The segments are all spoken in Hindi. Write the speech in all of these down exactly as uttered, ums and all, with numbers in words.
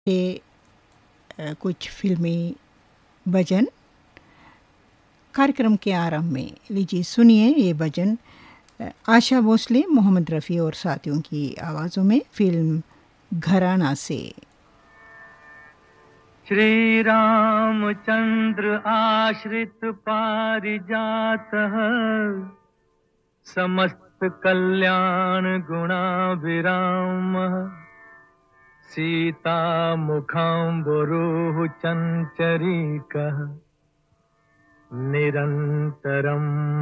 के कुछ फिल्मी भजन कार्यक्रम के आरंभ में। लीजिए सुनिए ये भजन आशा भोसले, मोहम्मद रफ़ी और साथियों की आवाज़ों में फिल्म घराना से। श्री रामचंद्र आश्रित पारिजात समस्त कल्याण गुणाभिराम सीता मुखाम्बुरुः चंचरीकः निरंतरं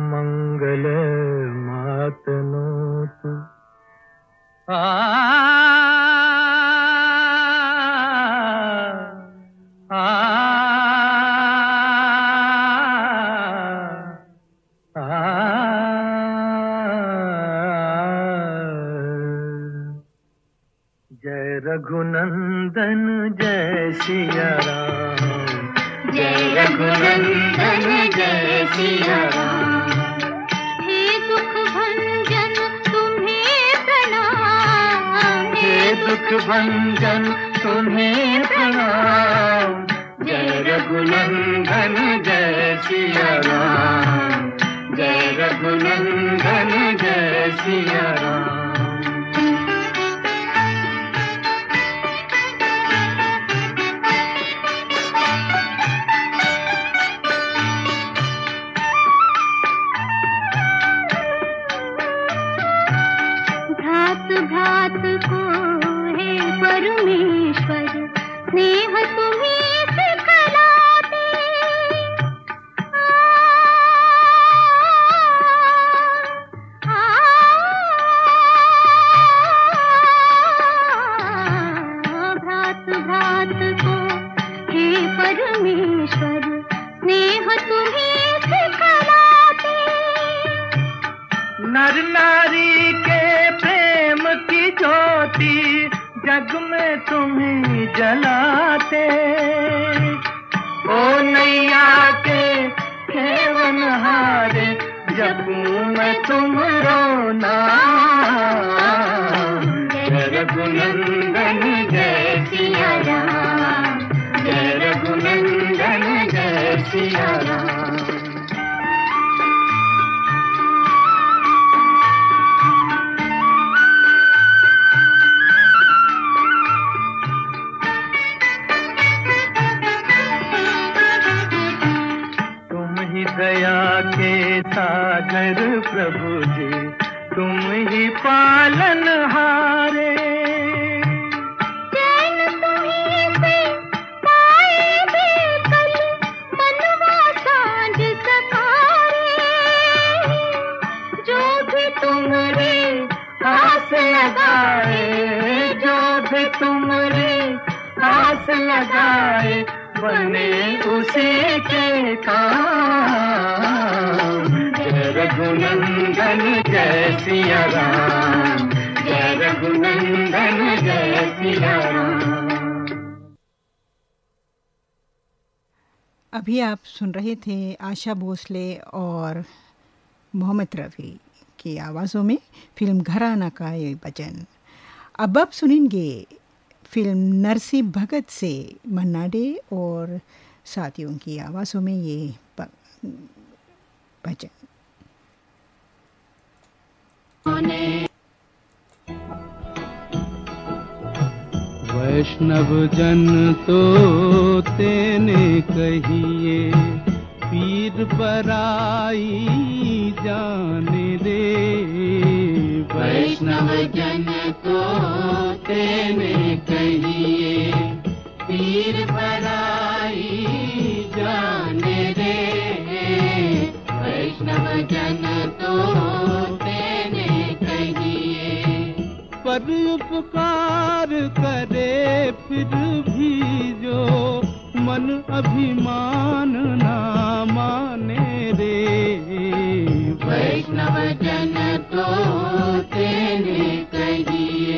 मंगलमातनोतु। आ आ जय रघुनंदन जय सिया राम, जय रघुनंदन जय सिया राम। हे दुख भंजन तुम्हें प्रणाम, हे दुख भंजन तुम्हें प्रणाम। जय रघुनंदन जय सिया राम, जय रघुनंदन जय सिया राम। भ्रात को हे परमेश्वर स्नेह तुम्हें सिखलाते। भ्रात भ्रात को हे परमेश्वर स्नेह तुम्हें सिखलाते। नर नारी के प्रेम की ज्योति जग में तुम्हें जलाते। ओ नैया के खेवन हारे जपूं मैं तुमरो नाम। जय रघुनंदन जय सिया राम, जय रघुनंदन जय सिया राम। दया के सागर प्रभु जी तुम ही पालन हारे। चैन तुम्हीं से पाए बेकल मनवा सांझ सकारे। जो भी तुमरे आस लगाए, जो भी तुमरे आस लगाए बने उसी के काम। जय रघुनंदन जय सिया राम, जय रघुनंदन जय सिया राम। अभी आप सुन रहे थे आशा भोसले और मोहम्मद रफ़ी की आवाज़ों में फिल्म घराना का ये भजन। अब आप सुनेंगे फिल्म नरसी भगत से मन्ना डे और साथियों की आवाज़ों में ये भजन। वैष्णव जन तो तेने कहिए पीर पराई जाने दे। वैष्णव जन तो तेने कहिए पीर पराई जाने दे। वैष्णव जन तो तेने कहिए पर उपकार करे फिर भी जो मन अभिमान ना माने रे। वैष्णव जन तो तेने कहिए।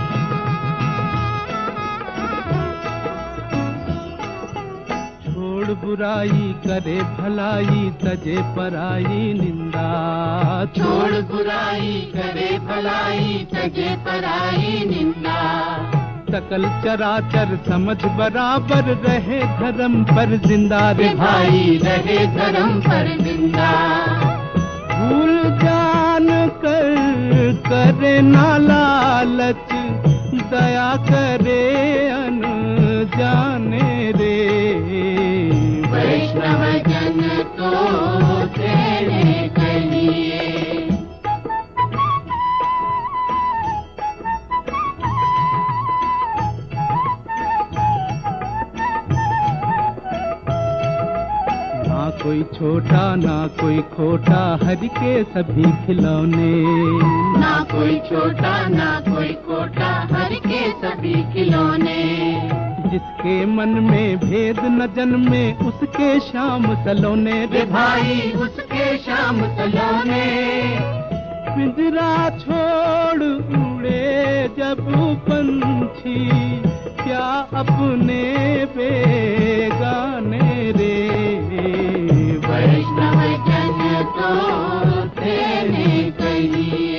छोड़ बुराई करे भलाई तजे पराई निंदा। छोड़ बुराई करे भलाई तजे पराई निंदा। सकल चराचर समझ बराबर रहे धर्म पर जिंदा रे भाई रहे धर्म पर जिंदा। भूल जान कर करे ना लालच दया करे अनजाने रे। वैष्णव जन तो तेरे कहिए। ना कोई छोटा ना कोई खोटा हरि के सभी खिलौने। ना कोई छोटा ना कोई खोटा हरि के सभी खिलौने। जिसके मन में भेद न जन्मे उसके शाम सलोने रे भाई उसके शाम सलोने। पिंजरा छोड़ उड़े जब पंछी क्या अपने बेगाने रे। वैष्णव जन तो तेरे कहिए।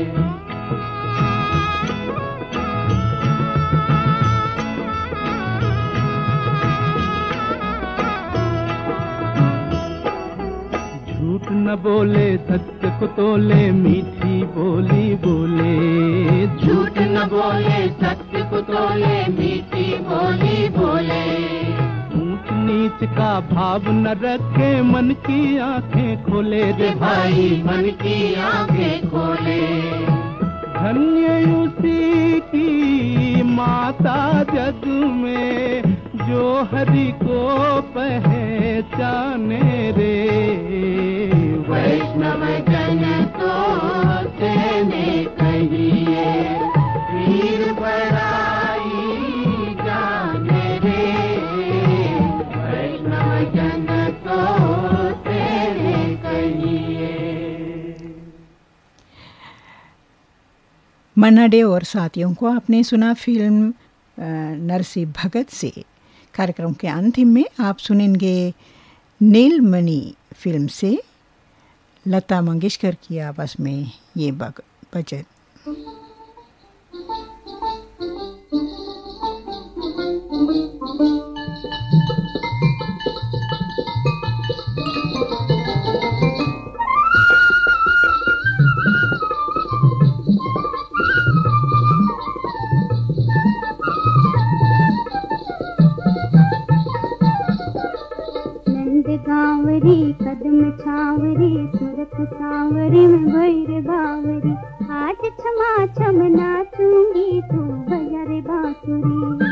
झूठ न बोले सत्य को तोले मीठी बोली बोले। झूठ न बोले सत्य को तोले मीठी बोली बोले। ऊंच नीच का भाव न रखे मन की आंखें खोले रे भाई मन की आंखें खोले। धन्य उसी की माता जग में जो हरि को पहचाने रे। वैष्णव जन तो तेरे कहिए। वीर बड़ाई जाने रे। वैष्णव जन तो तेरे कहिए। मन्ना डे और साथियों को आपने सुना फिल्म नरसिंह भगत से। कार्यक्रम के अंतिम में आप सुनेंगे नीलमणि फिल्म से लता मंगेशकर की आवाज़ में ये भजन। गावरी कदम छावरी सूरत सावरी में भैर बावरी। आज क्षमा छम नाचूंगी तू बजा रे बांसुरी।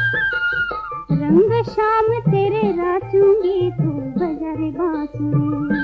रंग शाम तेरे राचूंगी तू बजा रे बांसुरी।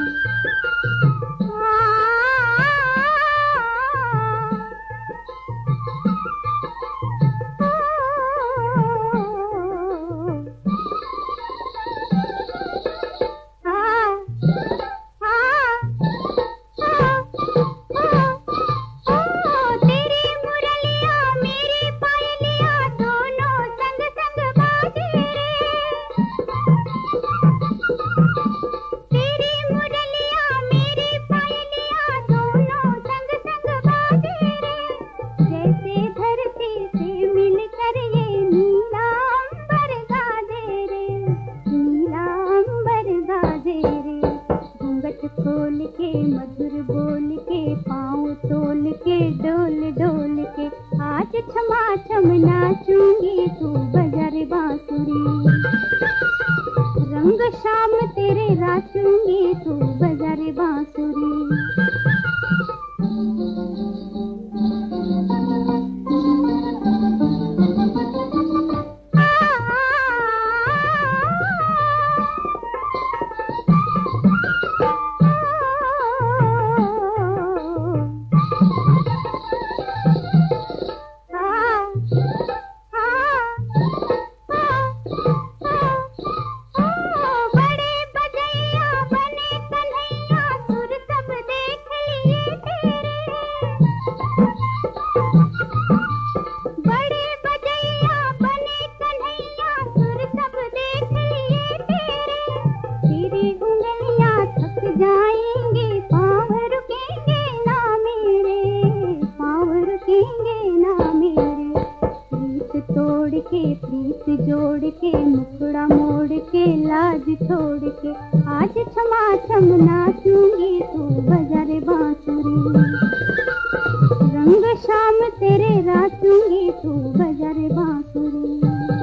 बड़े बजैया बने कन्हैया सुर सब देख रुकेंगे ना मेरे। प्रीत तोड़ के प्रीत जोड़ के मुखड़ा मोड़ के लाज छोड़ के आज क्षमा छम नाचूंगी तू बजा रे बांसुरी। रंग शाम तेरे राचूंगी तू बजा रे बांसुरी।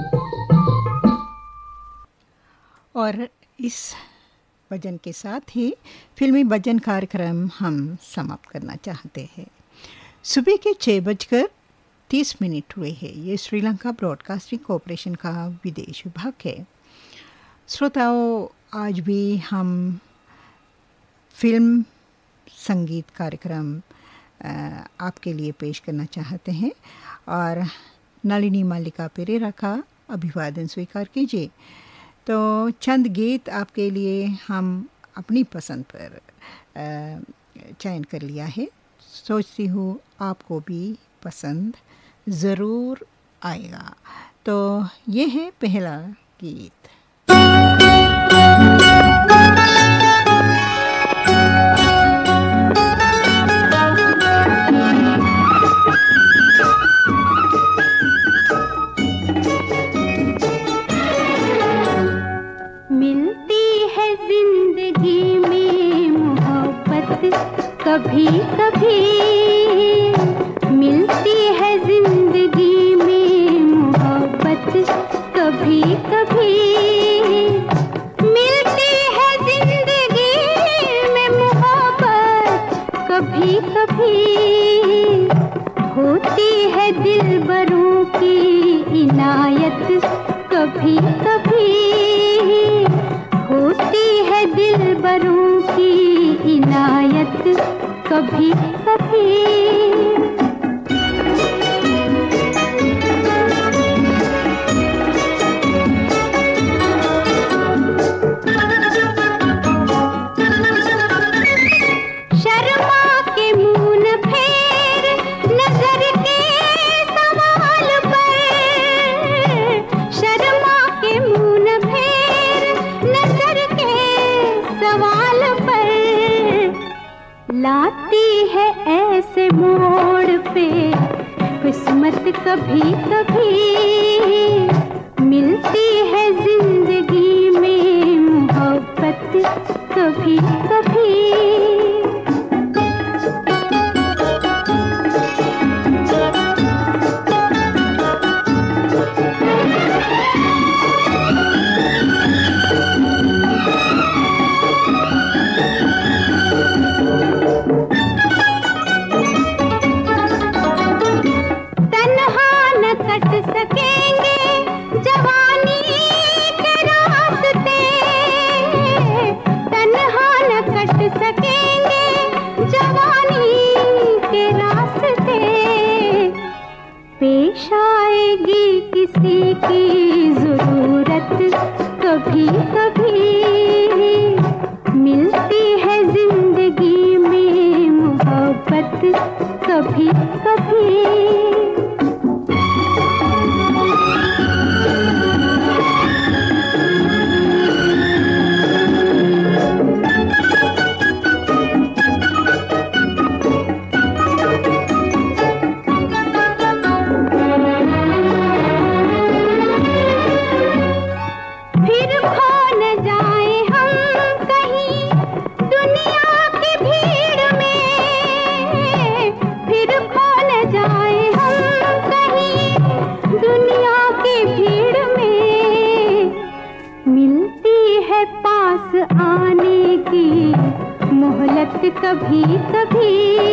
और इस भजन के साथ ही फिल्मी भजन कार्यक्रम हम समाप्त करना चाहते हैं। सुबह के छः बजकर तीस मिनट हुए हैं। ये श्रीलंका ब्रॉडकास्टिंग कॉरपोरेशन का विदेश विभाग है। श्रोताओं, आज भी हम फिल्म संगीत कार्यक्रम आपके लिए पेश करना चाहते हैं और नलिनी मालिका पेरेरा का अभिवादन स्वीकार कीजिए। तो चंद गीत आपके लिए हम अपनी पसंद पर चयन कर लिया है। सोचती हूँ आपको भी पसंद ज़रूर आएगा। तो ये है पहला गीत। मिलती है जिंदगी में मोहब्बत कभी कभी, मिलती है जिंदगी में मोहब्बत कभी कभी, मिलती है जिंदगी में मोहब्बत कभी कभी, होती है दिलबरों की इनायत कभी कभी, होती है दिलबरों की इनायत कभी कभी। लाती है ऐसे मोड़ पे किस्मत कभी कभी, मिलती है जिंदगी में मोहब्बत कभी कभी। पेश आएगी किसी की जरूरत कभी कभी, मिलती है जिंदगी में मोहब्बत कभी कभी। कभी कभी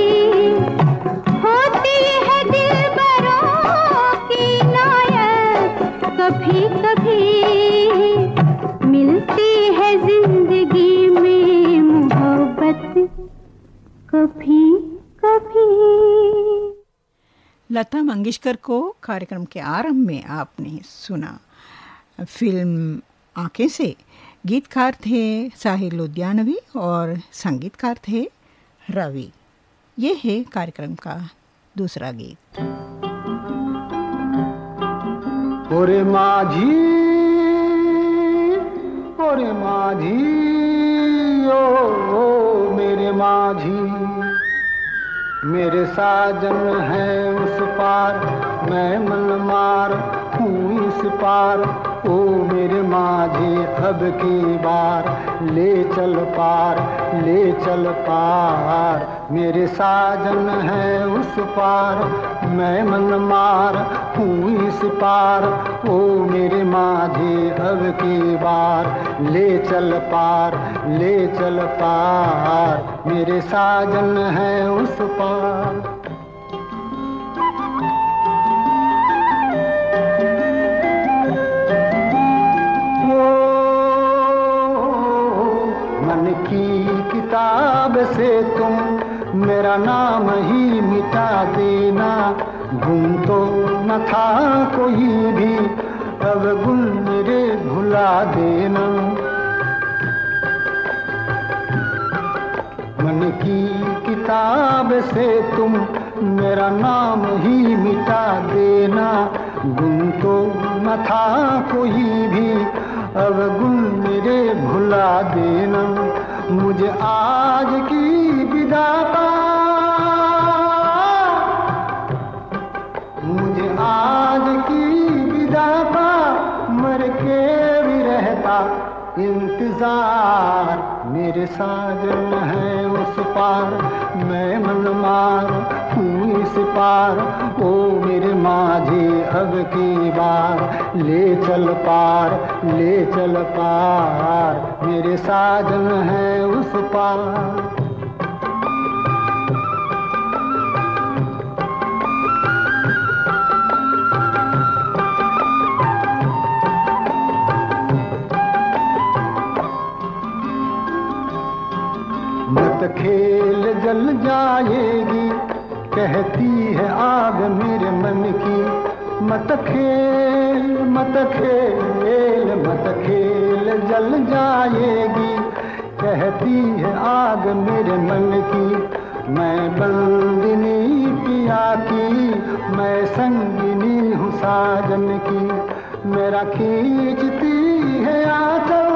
होती है दिलबरों की नायत कभी कभी, मिलती है जिंदगी में मोहब्बत कभी कभी। लता मंगेशकर को कार्यक्रम के आरंभ में आपने सुना फिल्म आंखें से। गीतकार थे साहिल लुधियानवी और संगीतकार थे रवि। ये है कार्यक्रम का दूसरा गीत। ओरे माझी ओरे माझी ओ, ओ मेरे माझी, मेरे साजन है उस पार, मैं मनमार हूँ इस पार। ओ मेरे माझे अब की बार, ले चल पार, ले चल पार। मेरे साजन है उस पार, मैं मनमार हूँ इस पार। ओ मेरे माझे अब की बार, ले चल पार, ले चल पार। मेरे साजन है उस पार। मन की किताब से तुम मेरा नाम ही मिटा देना। गुम तो न था कोई भी, अब गुल मेरे भुला देना। मन की किताब से तुम मेरा नाम ही मिटा देना। गुम तो न था कोई भी, अब गुल मेरे भुला देना। मुझे आज की विदाता, मुझे आज की विदाता, मर के भी रहता इंतजार। मेरे साजन है उस पार, मैं मनमार हूँ इस पार। ओ मेरे माझे अब की बार, ले चल पार, ले चल पार। मेरे साजन है उस पार। मत खेल जल जाएगी, कहती है आग मेरे मन की। मत खेल मत खेल मत खेल जल जाएगी, कहती है आग मेरे मन की। मैं बंदिनी पिया की, मैं संगिनी हूँ साजन की। मेरा खींचती है आंचल,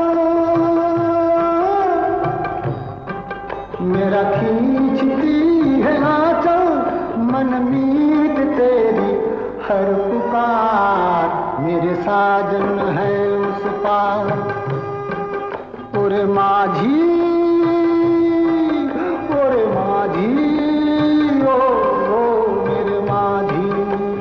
मेरा खींचती है आंचल। मन मीत तेरी हर पुकार, मेरे साजन है उस पार। ओरे माझी, ओरे माझी, ओ, ओ मेरे माझी।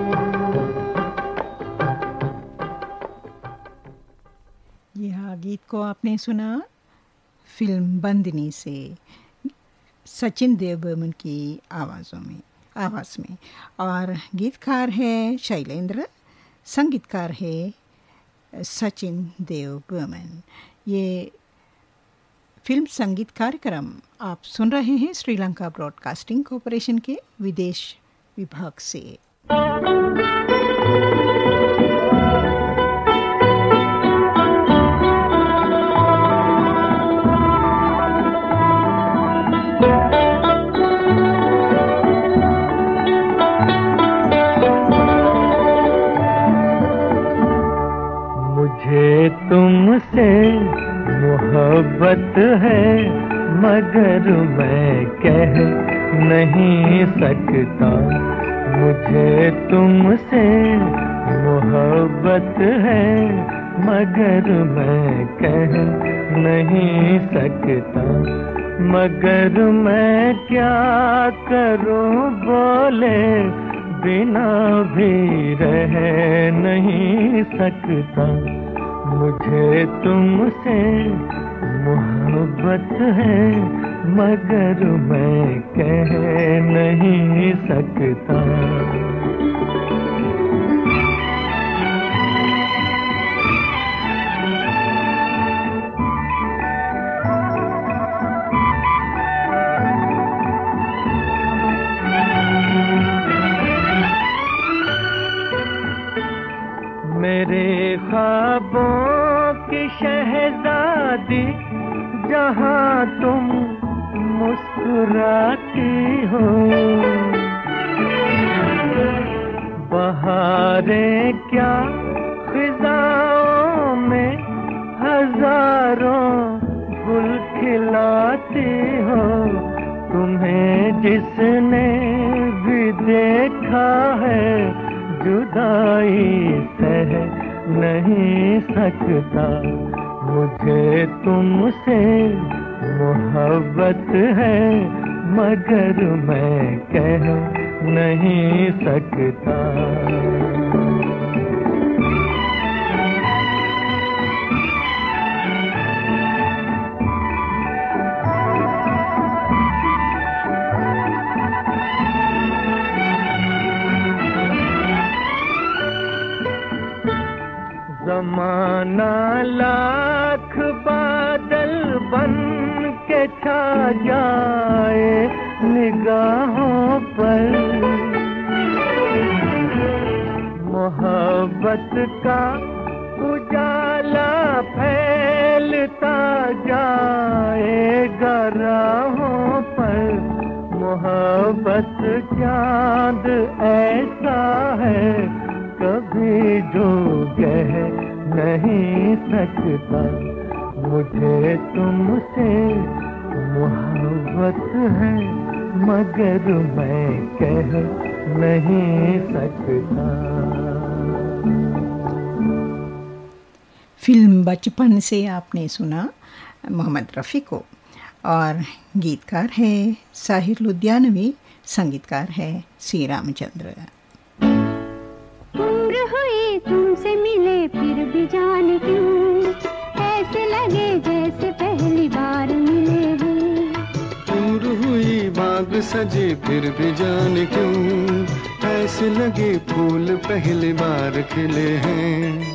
यह गीत को आपने सुना फिल्म बंदिनी से, सचिन देव बर्मन की आवाज़ों में आवाज़ में। और गीतकार है शैलेंद्र, संगीतकार है सचिन देव बर्मन। ये फिल्म संगीत कार्यक्रम आप सुन रहे हैं श्रीलंका ब्रॉडकास्टिंग कॉरपोरेशन के विदेश विभाग से। मुझे तुमसे मोहब्बत है, मगर मैं कह नहीं सकता। मुझे तुमसे मोहब्बत है, मगर मैं कह नहीं सकता। मगर मैं क्या करूं बोले बिना भी रह नहीं सकता। मुझे तुमसे मोहब्बत है, मगर मैं कह नहीं सकता। मेरे ख्वाबों की शहजादी, जहाँ तुम मुस्कुराती हो। बहारें क्या खिज़ाओं में हजारों गुल खिलाती हो। तुम्हें जिसने देखा है जुदाई सह नहीं सकता, मुझे तुमसे मोहब्बत है मगर मैं कह नहीं सकता। ज़माना लाख बादल बन के छा जाए निगाहों पर, मोहब्बत का उजाला फैलता जाएगा राहों पर, मोहब्बत चाँद ऐसा है कभी जो कह नहीं सकता, मुझे तुमसे मोहब्बत है मगर मैं कह नहीं सकता। फिल्म बचपन से आपने सुना मोहम्मद रफ़ी को, और गीतकार है साहिर लुधियानवी, संगीतकार है सी रामचंद्र। उम्र हुई तुमसे मिले फिर भी जाने क्यों ऐसे लगे जैसे पहली बार मिले हैं। उम्र हुई बाग सजे फिर भी जाने क्यों ऐसे लगे फूल पहली बार खिले हैं।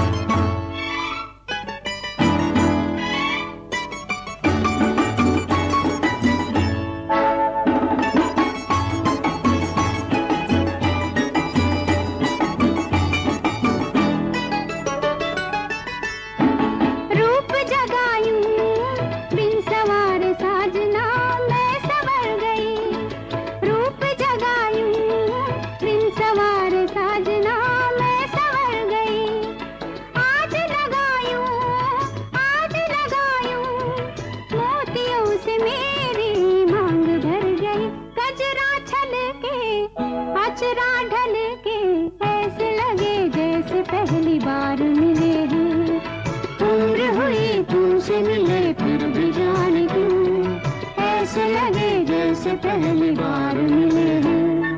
पहली बार मिले हैं।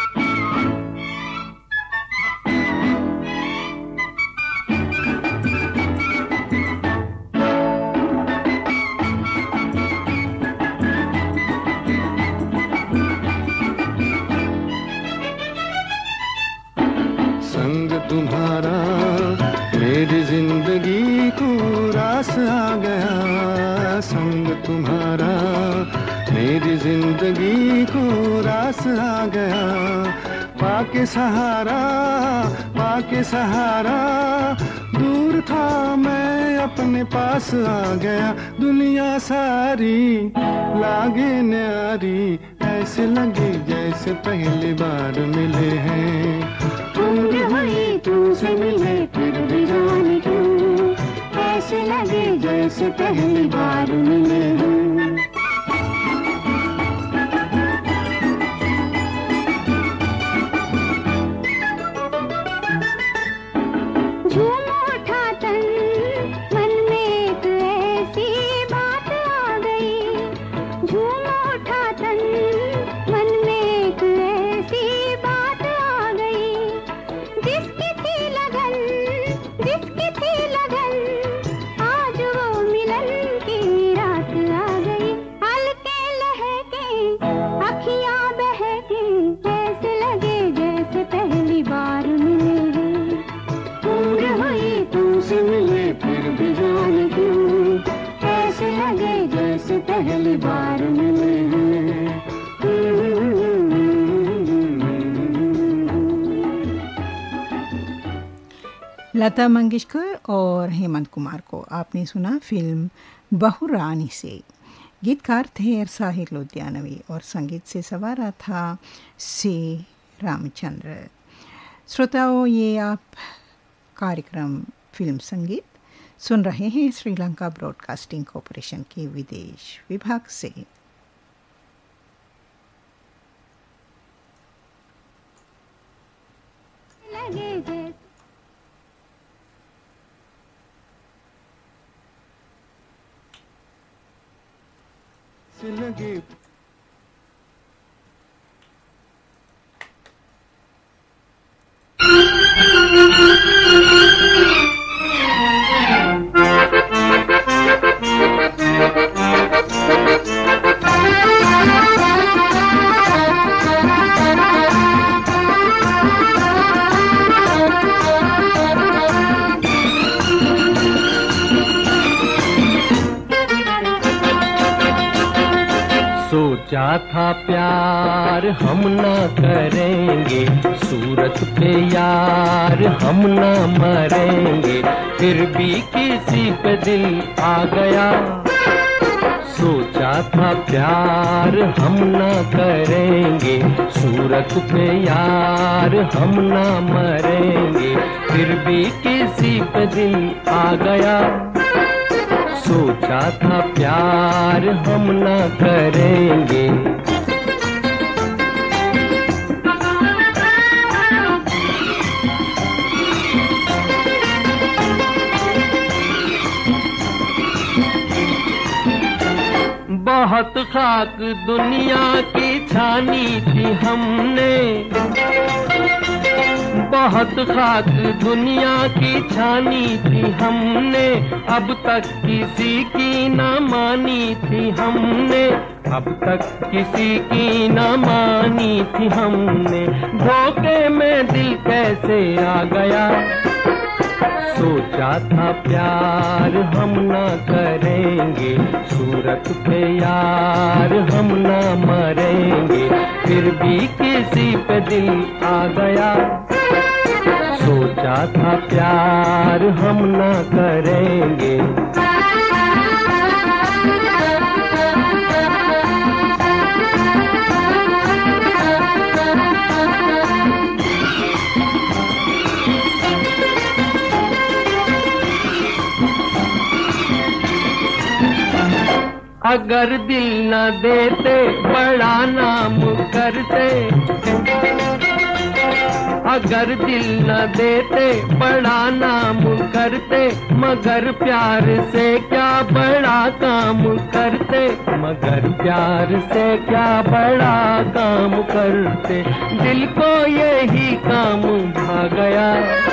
संग तुम्हारा मेरी जिंदगी को रास आ गया, संग तुम्हारा मेरी जिंदगी को रास आ गया। पाके सहारा पाके सहारा दूर था मैं अपने पास आ गया। दुनिया सारी लागे न्यारी ऐसे लगे जैसे पहली बार मिले हैं। उम्र हुई तुमसे मिले फिर भी जाने क्यों ऐसे लगे जैसे पहली बार मिले हैं। पहली बार मिले हैं। लता मंगेशकर और हेमंत कुमार को आपने सुना फिल्म बहू रानी से। गीतकार थे साहिर लुधियानवी और संगीत से सवारा था सी रामचंद्र। श्रोताओं, ये आप कार्यक्रम फिल्म संगीत सुन रहे हैं श्रीलंका ब्रॉडकास्टिंग कॉरपोरेशन के विदेश विभाग से। लगे जैसे लगे सोचा था प्यार हम ना करेंगे, सूरत पे यार हम ना मरेंगे, फिर भी किसी पे दिल आ गया। सोचा था प्यार हम ना करेंगे, सूरत पे यार हम ना मरेंगे, फिर भी किसी पे दिल आ गया। सोचा था प्यार हम ना करेंगे। बहुत खाक दुनिया की छानी थी हमने, बहुत खाक दुनिया की छानी थी हमने, अब तक किसी की ना मानी थी हमने, अब तक किसी की ना मानी थी हमने, धोखे में दिल कैसे आ गया। सोचा था प्यार हम ना करेंगे, सूरत पे यार हम ना मरेंगे, फिर भी किसी पे दिल आ गया। सोचा था प्यार हम ना करेंगे। अगर दिल न देते बड़ा नाम करते, अगर दिल न देते बड़ा नाम करते, मगर प्यार से क्या बड़ा काम करते, मगर प्यार से क्या बड़ा काम करते, दिल को यही काम भा गया।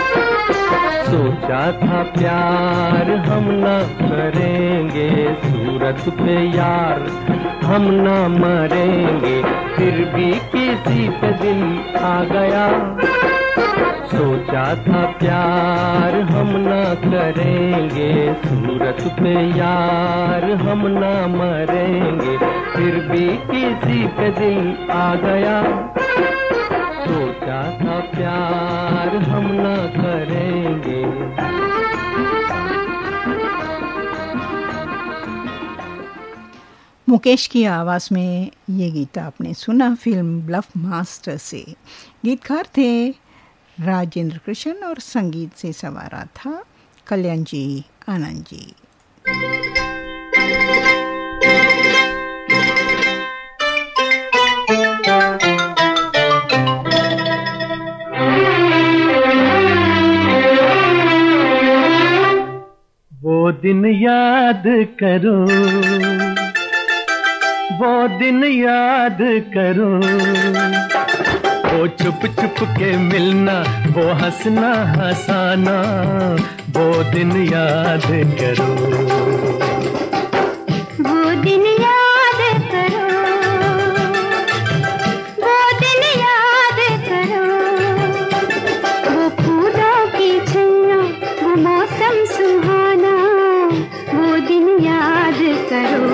सोचा था प्यार हम ना करेंगे, सूरत पे यार हम ना मरेंगे, फिर भी किसी पे दिल आ गया। सोचा था प्यार हम ना करेंगे, सूरत पे यार हम ना मरेंगे, फिर भी किसी पे दिल आ गया। सोचा था प्यार हम ना करेंगे। मुकेश की आवाज़ में ये गीत आपने सुना फिल्म ब्लफ मास्टर से। गीतकार थे राजेंद्र कृष्ण और संगीत से संवारा था कल्याण जी आनंद जी। वो दिन याद करो, वो दिन याद करो, वो चुप चुप के मिलना, वो हंसना हंसाना, वो दिन याद करो। वो दिन याद करो, वो दिन याद करो, वो फूलों की छैया, वो मौसम सुहाना, वो दिन याद करो।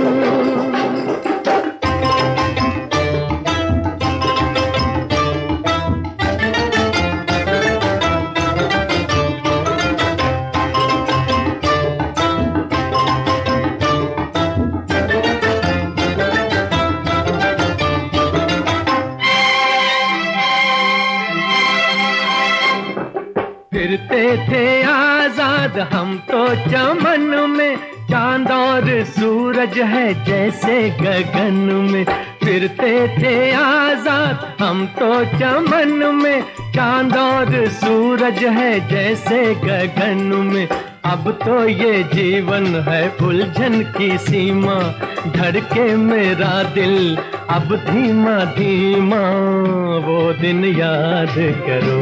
फिरते थे आजाद हम तो चमन में, चांद और सूरज है जैसे गगन में। फिरते थे आजाद हम तो चमन में, चांद और सूरज है जैसे गगन में। अब तो ये जीवन है उलझन की सीमा, धड़के मेरा दिल अब धीमा धीमा। वो दिन याद करो,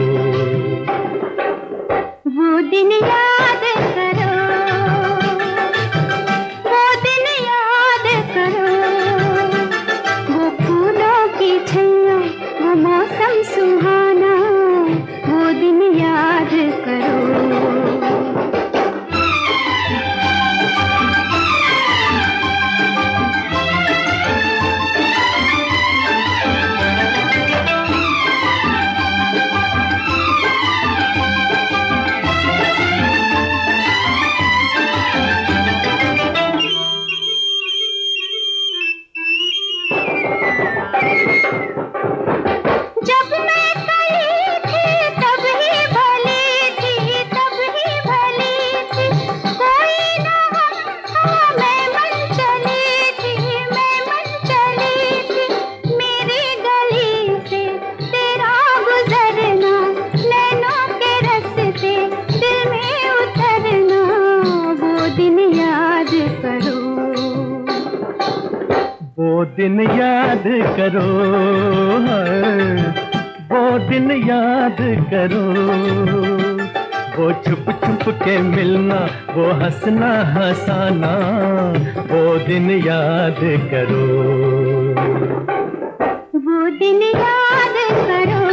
वो दिन याद करो, वो दिन याद करो। वो फूलों की छैया, वो मौसम सुहाना, वो दिन याद करो। वो दिन याद करो, वो दिन याद करो। वो छुप छुप के मिलना, वो हंसना हंसाना, वो दिन याद करो, वो दिन याद करो,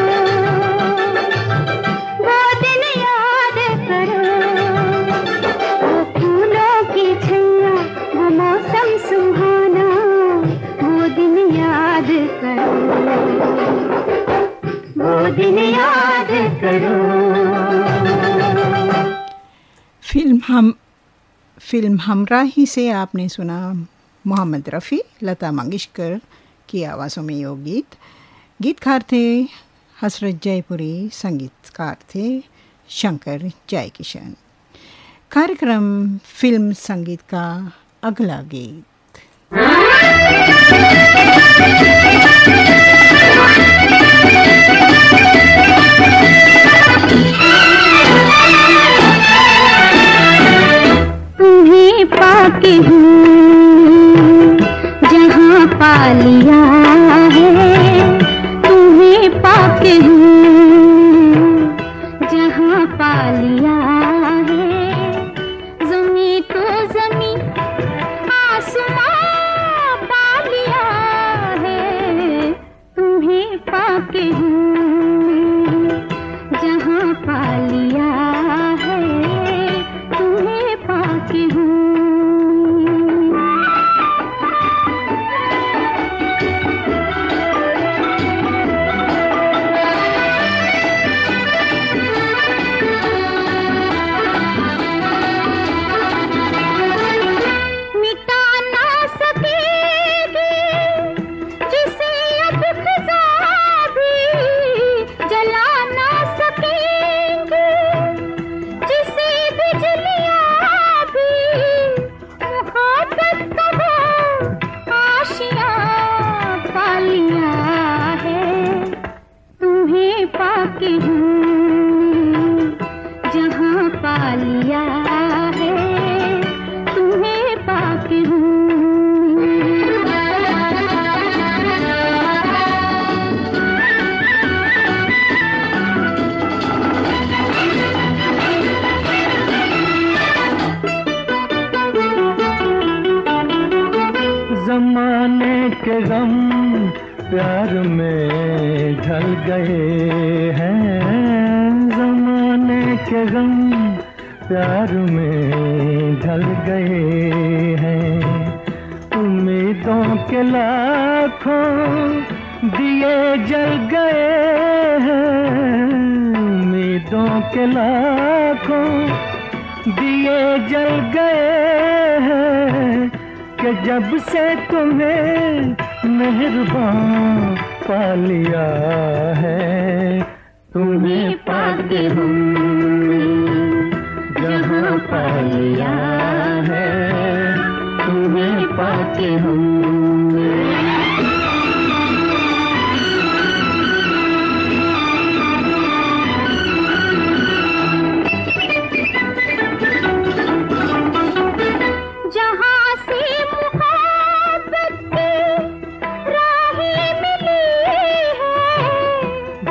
वो दिन याद करो। वो फूलों की छैया, वो मौसम सुहाना, वो दिन याद करो, वो दिन याद करो। फिल्म हम फिल्म हमराही से आपने सुना मोहम्मद रफ़ी, लता मंगेशकर की आवाज़ों में यो गीत। गीतकार थे हसरत जयपुरी, संगीतकार थे शंकर जयकिशन। कार्यक्रम फिल्म संगीत का अगला गीत। तुम्हें पाके हूँ जहाँ पा लिया है, तुम्हें पाके हूँ जहाँ पा लिया है। ज़मीं तो ज़मीं आसमां पा लिया है, तुम्हें पाके हूँ जहाँ पा लिया है, तुम्हें पाके हूँ। जमाने के गम प्यार में ढल गए हैं, जमाने के गम प्यार में ढल गए हैं। उम्मीदों के लाखों दिए जल गए हैं, उम्मीदों के लाखों दिए जल गए हैं। कि जब से तुम्हें मेहरबान पा लिया है, तुम्हें पाके हमने जहाँ पा लिया है, तुम्हें पाके हमने।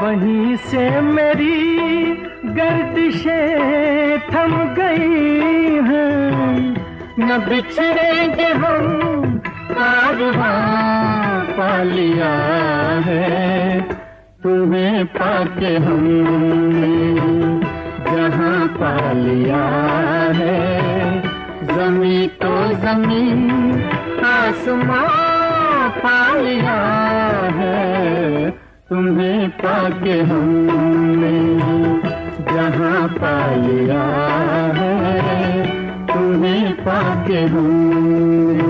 वहीं से मेरी गर्दिशें थम गई हैं। न बिछड़ेंगे हम कारवां पा लिया है, तुम्हें पाके हमने जहां पा लिया है। ज़मीं तो ज़मीन आसमां पा लिया है, तुम्हें पाके हमने जहां पा लिया है, तुम्हें पाके हमने।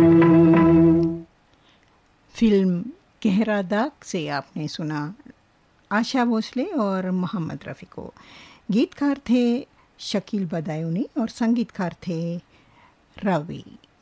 फिल्म गहरा दाग से आपने सुना आशा भोसले और मोहम्मद रफ़ी को। गीतकार थे शकील बदायूनी और संगीतकार थे रवि।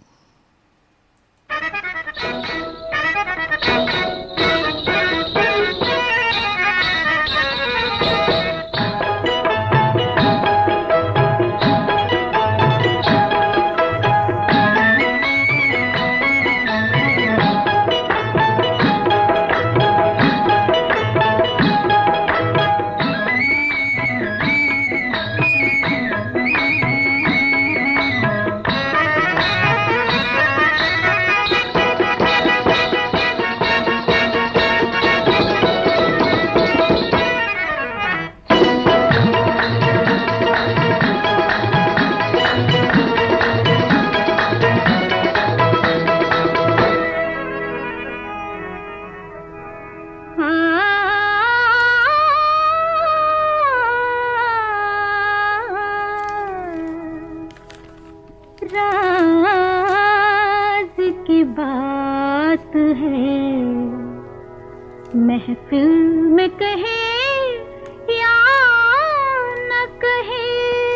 महफिल में कहे या न कहे,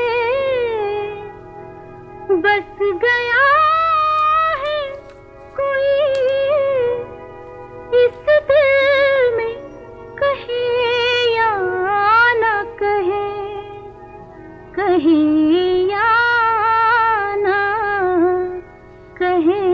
बस गया है कोई इस दिल में, कहे या न कहे, कहे या न कहे।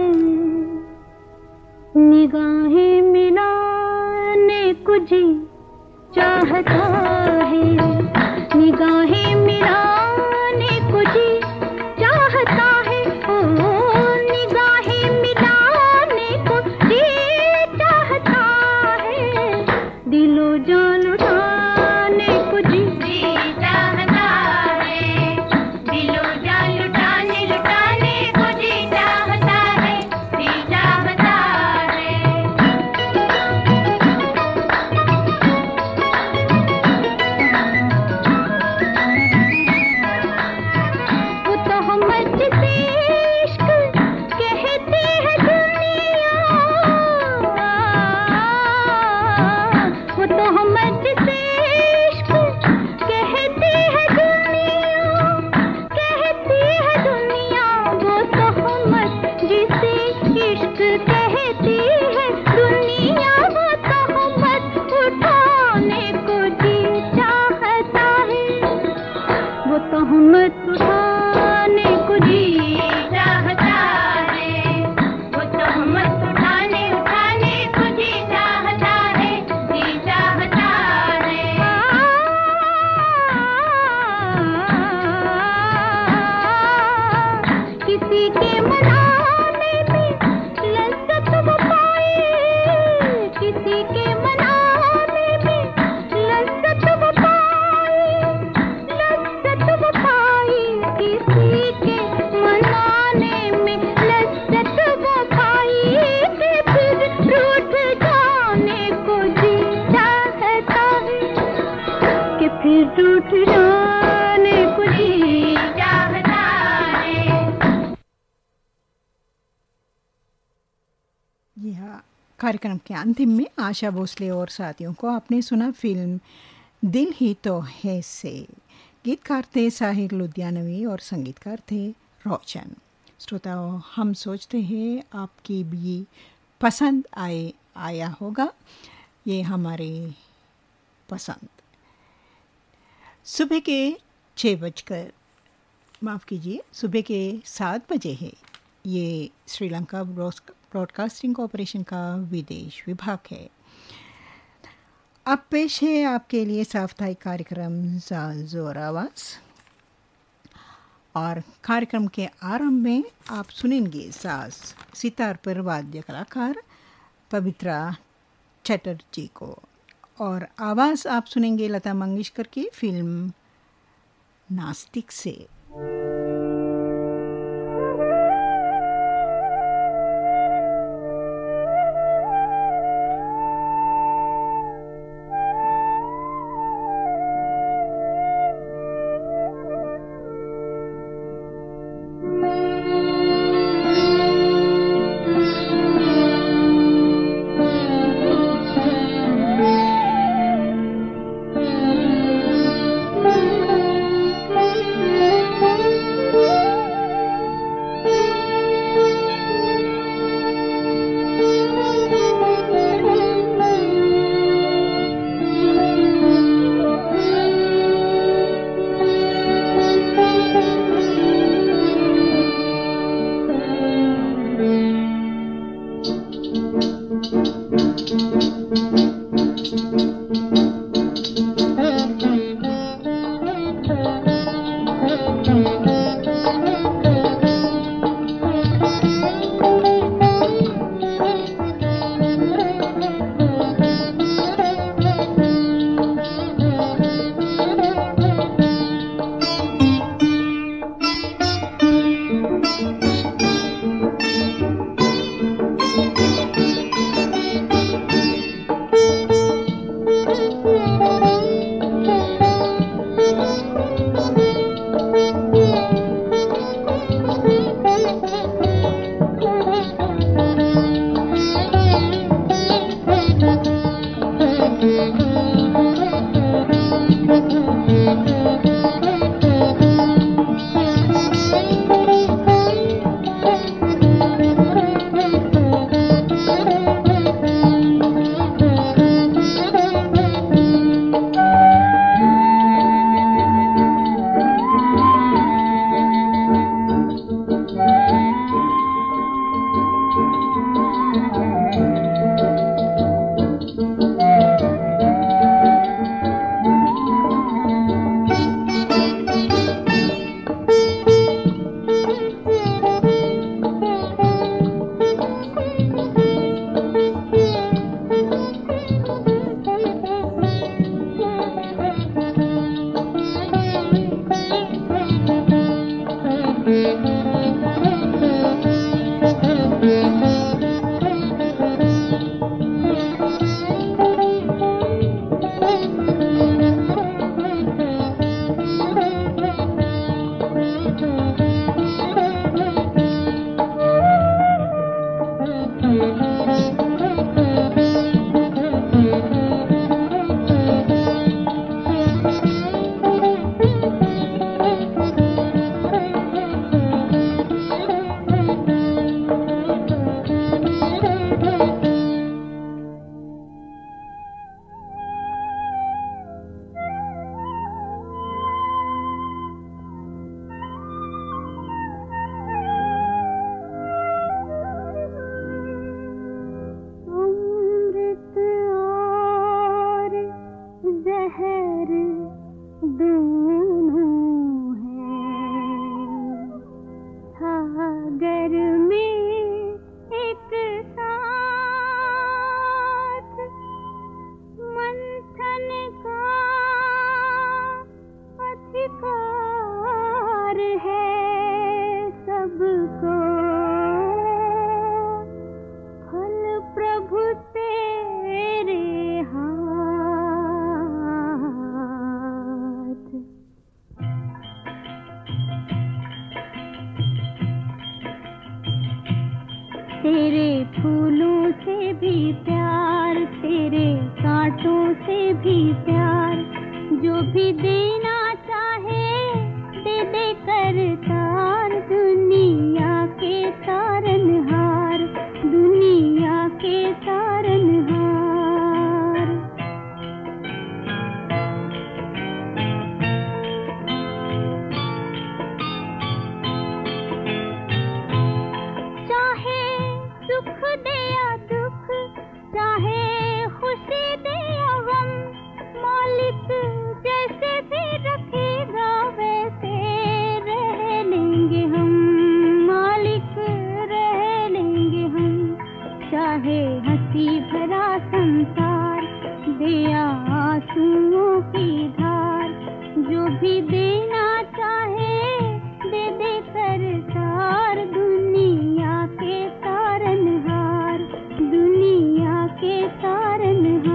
निगाहें मिलाने को जी चाहता है, निगाहें मिलाने को जी चाहता है, ओ निगाहें मिलाने को जी चाहता है, दिलो जान लुटाने को जी चाहता है, दिलो जान लुटाने लुटाने को जी चाहता है, जी चाहता कार्यक्रम के अंतिम में आशा भोसले और साथियों को आपने सुना फिल्म दिल ही तो है से। गीतकार थे साहिर लुधियानवी और संगीतकार थे रोशन। श्रोताओं, हम सोचते हैं आपकी भी पसंद आए आया होगा ये हमारी पसंद। सुबह के छः बजकर माफ़ कीजिए सुबह के सात बजे है। ये श्रीलंका ब्रॉडकास्टिंग कॉरपोरेशन का विदेश विभाग है। अब पेश है आपके लिए साप्ताहिक कार्यक्रम जोर आवाज़, और कार्यक्रम के आरंभ में आप सुनेंगे साज सितार पर वाद्य कलाकार पवित्रा चटर्जी को, और आवाज़ आप सुनेंगे लता मंगेशकर की फिल्म नास्तिक से। तेरे फूलों से भी प्यार, तेरे कांटों से भी प्यार, जो भी देना चाहे दे दे कर तार। दुनिया के तारनहार, दुनिया के तारनहार। सुख दे या दुख, चाहे खुशी दे या गम, भी देना चाहे दे दे कर सार, दुनिया के तारनहार, दुनिया के तारनहार।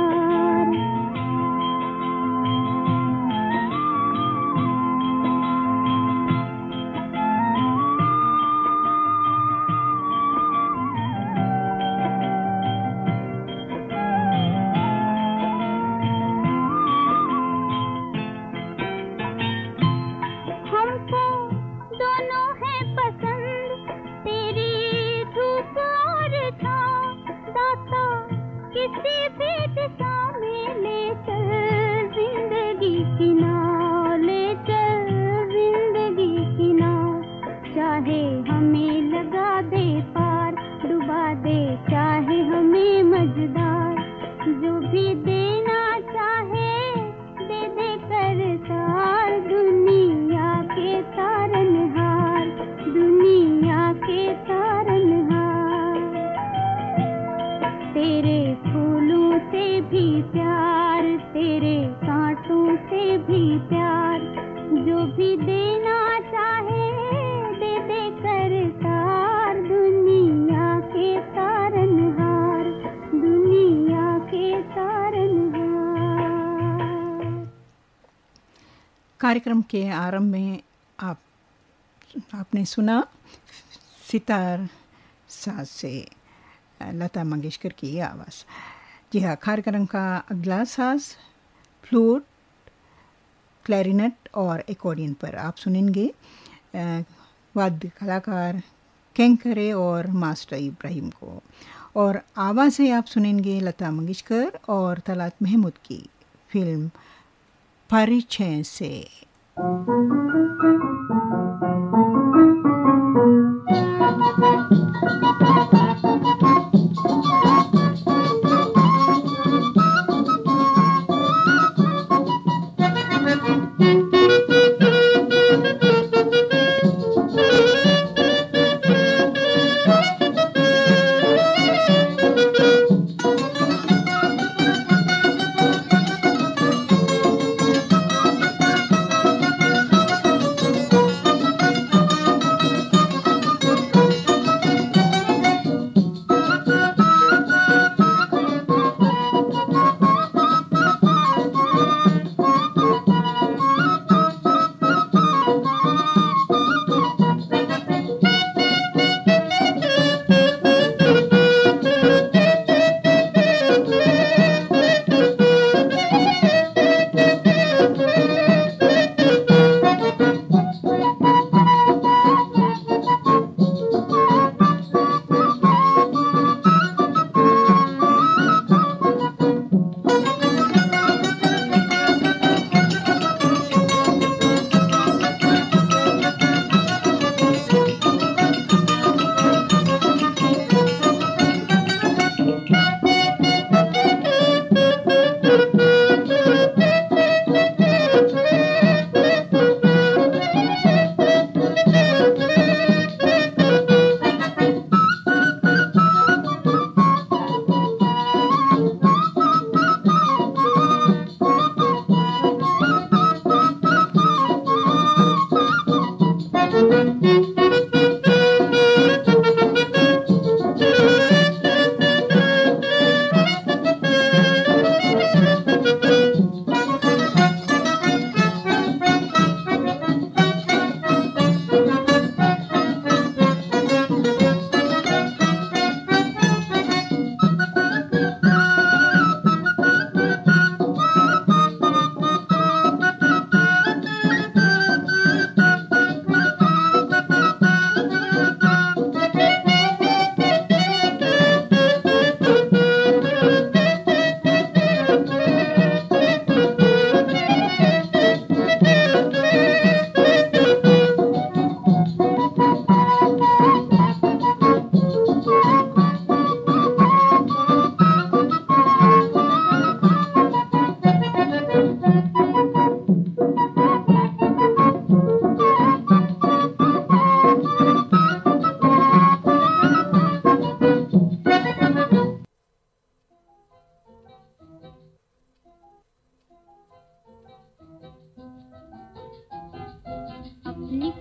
हमको दोनों है पसंद, तेरी धूप और छाँव, दाता किसी भी दिशा में ले चल जिंदगी की नाव, ले चल जिंदगी की नाव। चाहे हमें लगा दे पार, डुबा दे चाहे हमें मझदार, जो भी देना चाहे दे दे कर सार, दुनिया के तारनहार, दुनिया के तारनहार। तेरे फूलों से भी प्यार, तेरे कांटों से भी प्यार, जो भी देना चाहे दे दे कर सार, दुनिया के तारनहार, दुनिया के तारनहार। कार्यक्रम के आरंभ में आप आपने सुना सितार साज से लता मंगेशकर की आवाज़। जी हाँ, कार्यक्रम का अगला साज फ्लूट, क्लैरिनेट और एकॉर्डियन पर आप सुनेंगे वाद्य कलाकार केंकरे और मास्टर इब्राहिम को, और आवाज़ें आप सुनेंगे लता मंगेशकर और तलात महमूद की फिल्म परिचय से।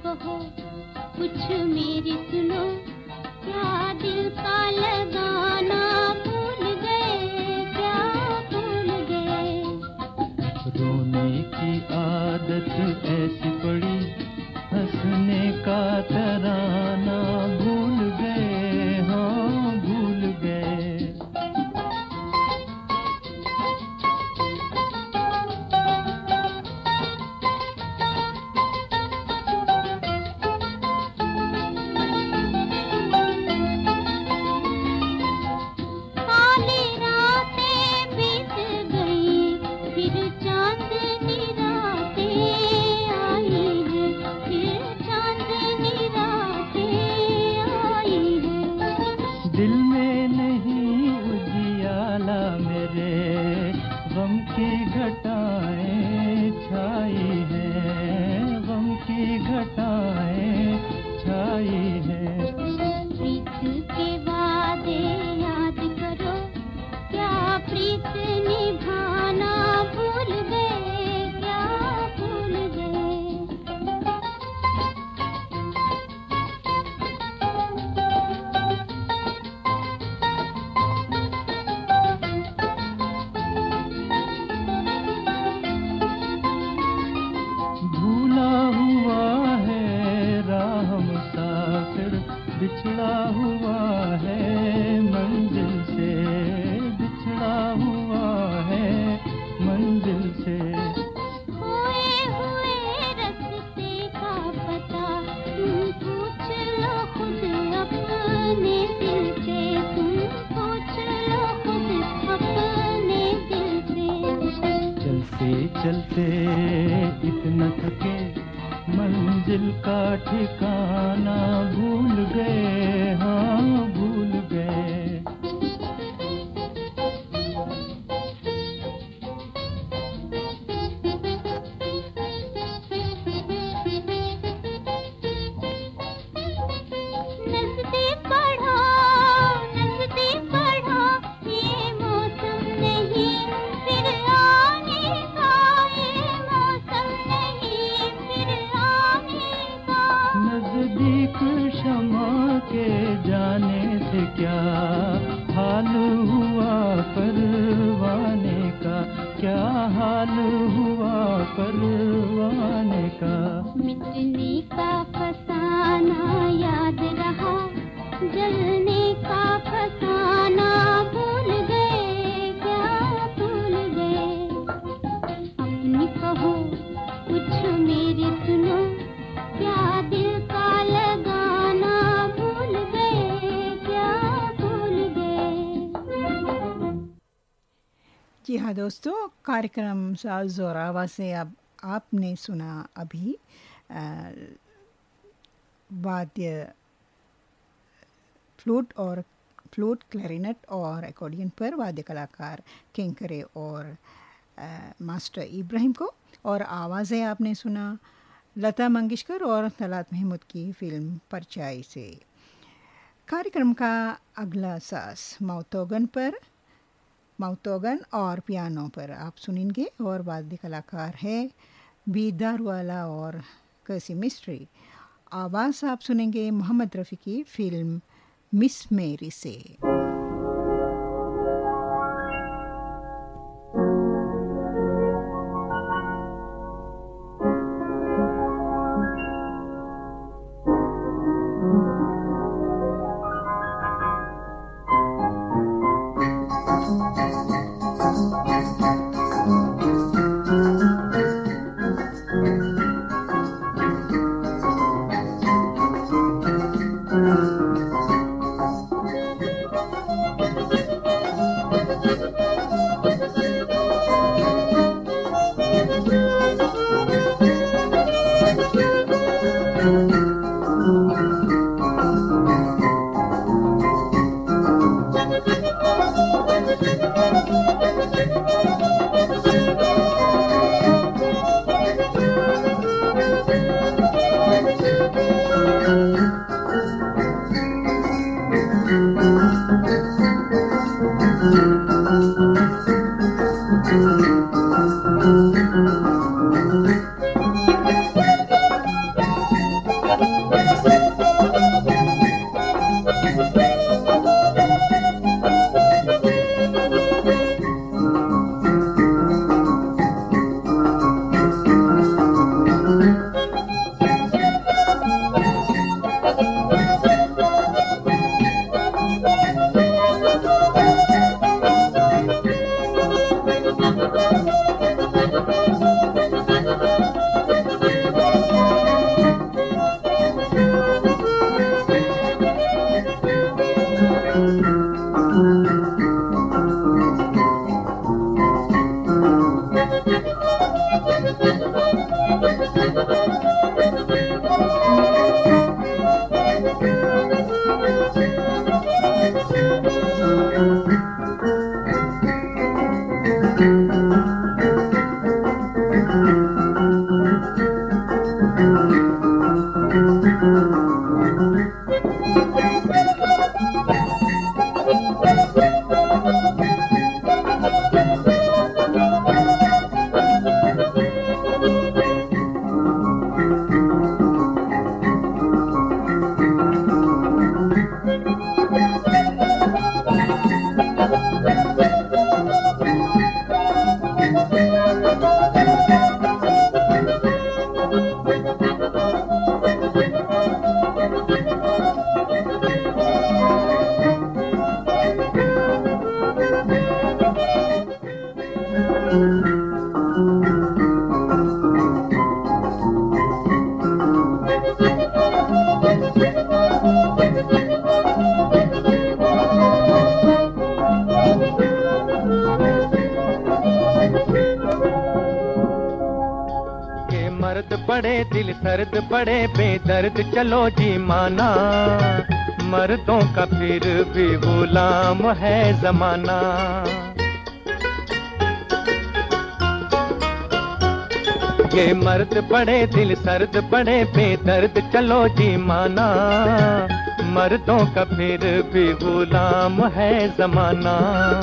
कहो कुछ मेरी सुनो, क्या दिल का लगाना भूल गए, क्या भूल गए। रोने की आदत ऐसी पड़ी, हंसने का तराना भूल गए, हाँ भूल गए। बिछड़ा हुआ है मंजिल से, बिछड़ा हुआ है मंजिल से। खोए हुए रास्ते का पता तुम पूछ लो खुद अपने दिल से, तुम पूछ लो खुद अपने दिल से। चलते चलते इतना थके, मंजिल का ठिकाना भूल गए, हाँ भूल गए। नजदीक बढ़ो, नजदीक बढ़ो, ये मौसम नहीं फिर आने का, ये मौसम नहीं फिर आने का। नजदीक शमा के जाने से क्या हाल हुआ परवाने का, क्या हाल हुआ परवाने का। मिटने का फसाना याद रहा, जलने का फसाना भूल गए, क्या भूल गए। अपनी कहो कुछ मेरी सुनो, क्या दिल का लगाना भूल गए, क्या भूल गए। जी हाँ दोस्तों, कार्यक्रम साज और आवाज़ से अब आपने सुना अभी वाद्य फ्लूट और फ्लूट, क्लैरिनेट और एकॉर्डियन पर वाद्य कलाकार किंकरे और आ, मास्टर इब्राहिम को, और आवाज़ें आपने सुना लता मंगेशकर और तलात महमूद की फिल्म परछाई से। कार्यक्रम का अगला सास माउतोगन पर, माउतोगन और पियानो पर आप सुनेंगे, और वाद्य कलाकार है बी दारवाला और कैसी मिस्ट्री। आवाज़ आप सुनेंगे मोहम्मद रफ़ी की फिल्म मिस मेरी से। बड़े दिल सर्द बड़े बेदर्द चलो जी माना, मर्दों का फिर भी गुलाम है जमाना। ये मर्द बड़े दिल सर्द बड़े बेदर्द चलो जी माना, मर्दों का फिर भी गुलाम है जमाना।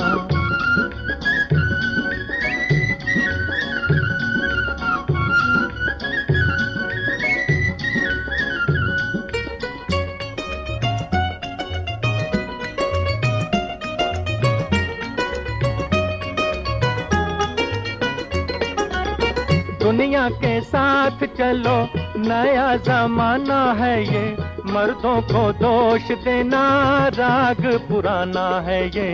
दुनिया के साथ चलो नया जमाना है ये, मर्दों को दोष देना राग पुराना है ये।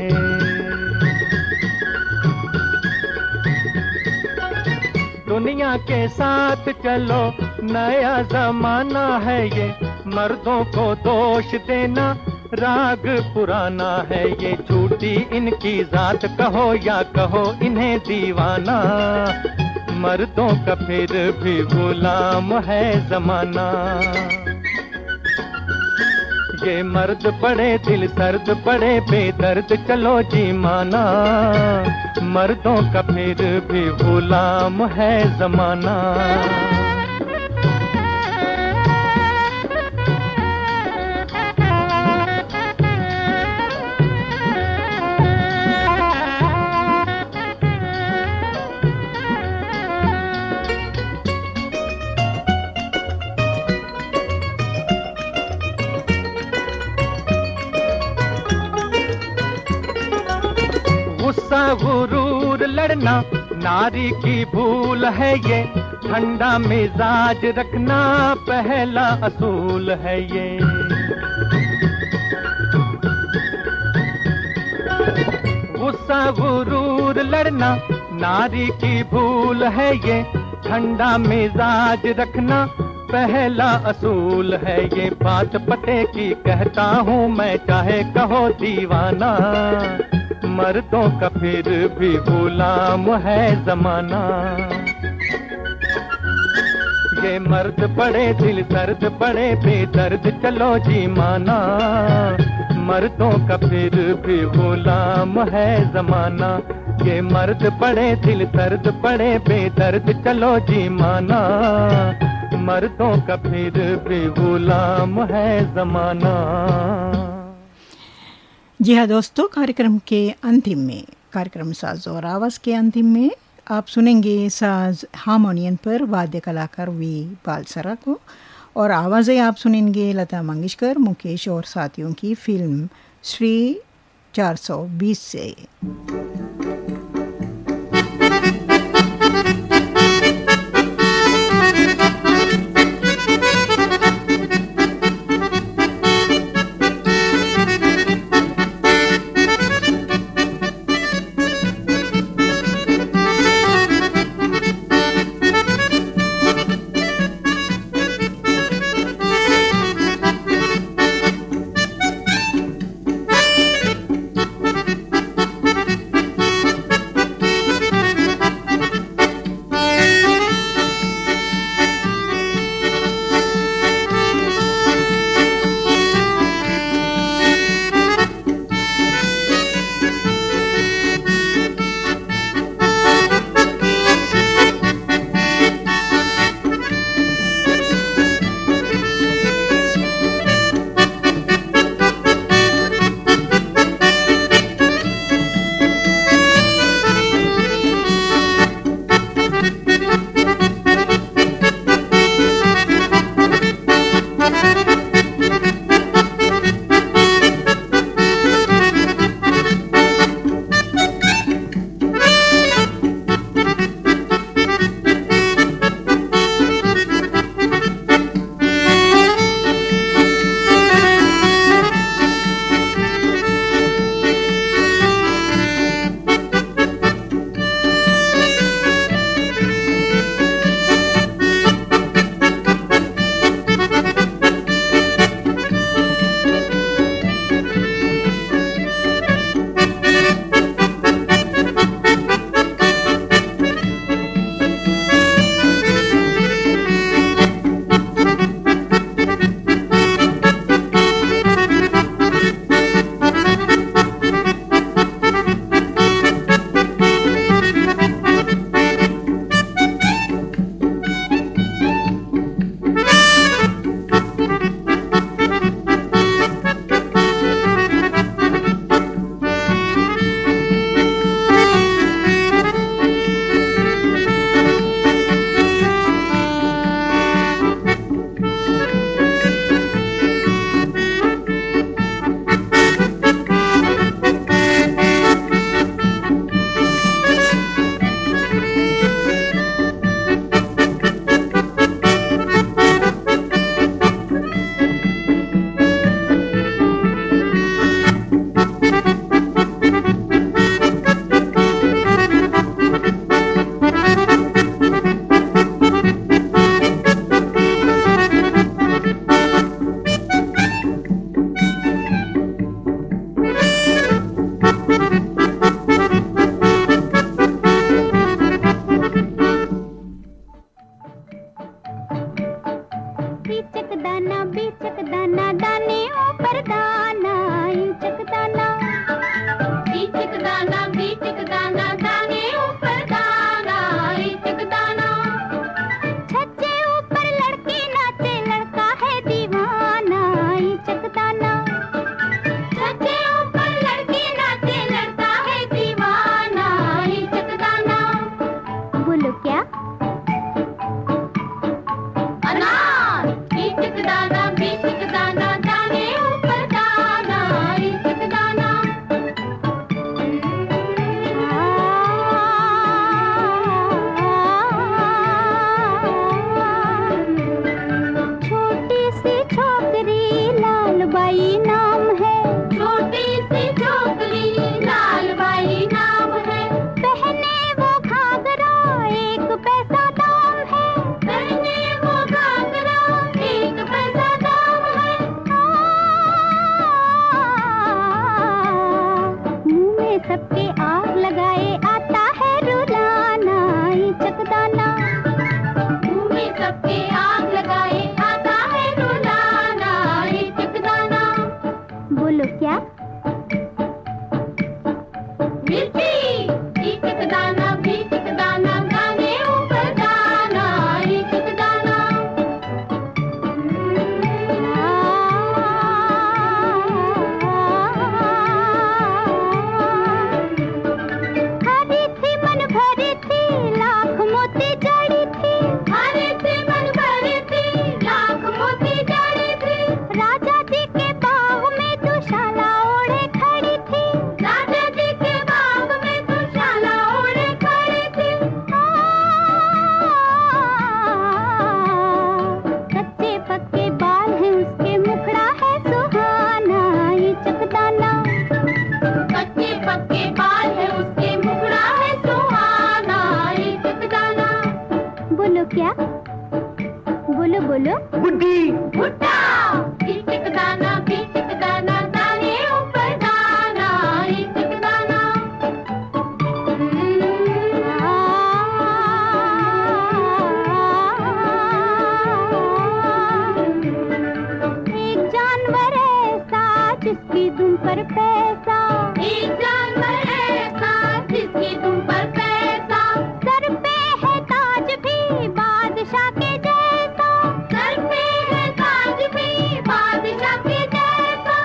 दुनिया के साथ चलो नया जमाना है ये, मर्दों को दोष देना राग पुराना है ये। झूठी इनकी जात कहो या कहो इन्हें दीवाना, मर्दों का फिर भी गुलाम है जमाना। ये मर्द बड़े दिल सर्द बड़े बेदर्द चलो जी माना, मर्दों का फिर भी गुलाम है जमाना। गुस्सा गुरूर लड़ना नारी की भूल है ये, ठंडा मिजाज रखना पहला असूल है ये। गुस्सा गुरूर लड़ना नारी की भूल है ये, ठंडा मिजाज रखना पहला असूल है ये। बात पते की कहता हूँ मैं चाहे कहो दीवाना, मर्दों का फिर भी गुलाम है जमाना। ये मर्द बड़े दिल सर्द बड़े बेदर्द चलो जी माना, मर्दों का फिर भी गुलाम है जमाना। ये मर्द बड़े दिल सर्द बड़े बेदर्द चलो जी माना, मर्दों का फिर भी गुलाम है जमाना। जी हाँ दोस्तों, कार्यक्रम के अंतिम में, कार्यक्रम साज और आवाज़ के अंतिम में आप सुनेंगे साज हारमोनियम पर वाद्य कलाकार वी बालसरा को, और आवाज़ें आप सुनेंगे लता मंगेशकर, मुकेश और साथियों की फिल्म श्री चार सौ बीस से। दाना बीचक दाना दाने ऊपर दाना ईचक दाना बीचक दाना बीचक दाना दाने ऊपर दाना ईचक दाना छज्जे ऊपर लड़की नाचे लड़का है दीवाना ईचक दाना छज्जे ऊपर लड़की नाचे लड़का है दीवाना ईचक दाना बोलो क्या अनार ईचक दाना बीचक दाना दाने ऊपर दाना ईचक दाना छोटी सी छोकरी लाल बाई नाम है छोटी सी छोकरी लाल बाई नाम है पहने वो घाघरा एक पैसा दाम है पहने वो घाघरा एक पैसा दाम है मुंह में सबके आग लगाए आता है रुलाना ईचक दाना मुंह में सबके आग लगाए आता है रुलाना ईचक दाना बोलो क्या मिर्ची ईचक दाना बीचक दाना दाने ऊपर दाना ईचक दाना हरी थी मन भरी थी लाख मोती जड़ी थी हरी थी मन भरी थी लाख मोती जड़ी थी राजा जी के बाग में दुशाला ओढ़े खड़ी थी राजा जी के बाग में दुशाला ओढ़े खड़ी थी कच्चे पक्के बाल हैं उसके मुखड़ा है सुहाना ईचक दाना कच्चे पक्के बाल है उसके मुखड़ा है सुहाना ईचक दाना बोलो क्या बोलो बोलो बुड्ढी भुट्टा ईचक दाना बीचक दाना दाने ऊपर दाना ईचक दाना एक जानवर ऐसा जिसकी दुम पर पैसा एक जानवर ऐसा जिसकी दुम पर पैसा सर पे है ताज भी बादशाह के जैसा सर पे है ताज भी बादशाह के जैसा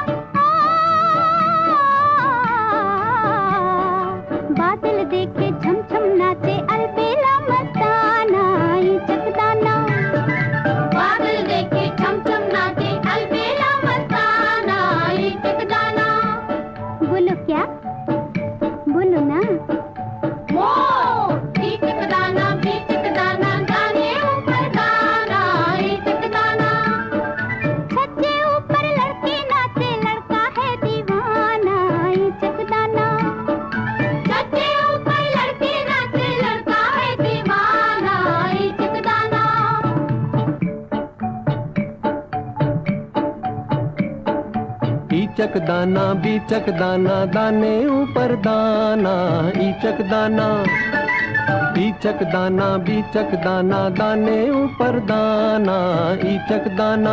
बादल देखे छम छम नाचे अलबेला मस्ताना ईचक दाना बादल देखे छम छम नाचे अलबेला मस्ताना ईचक दाना बोलो क्या बोलो ना मोर ईचक दाना बीचक दाना दाने ऊपर दाना ईचक दाना छज्जे ऊपर लड़की नाचे लड़का है दीवाना ईचक दाना छज्जे ऊपर लड़की नाचे लड़का है दीवाना ईचक दाना ईचक दाना बीचक दाना दाने ऊपर दाना ईचक दाना ईचक दाना बीचक दाना दाने ऊपर दाना ईचक दाना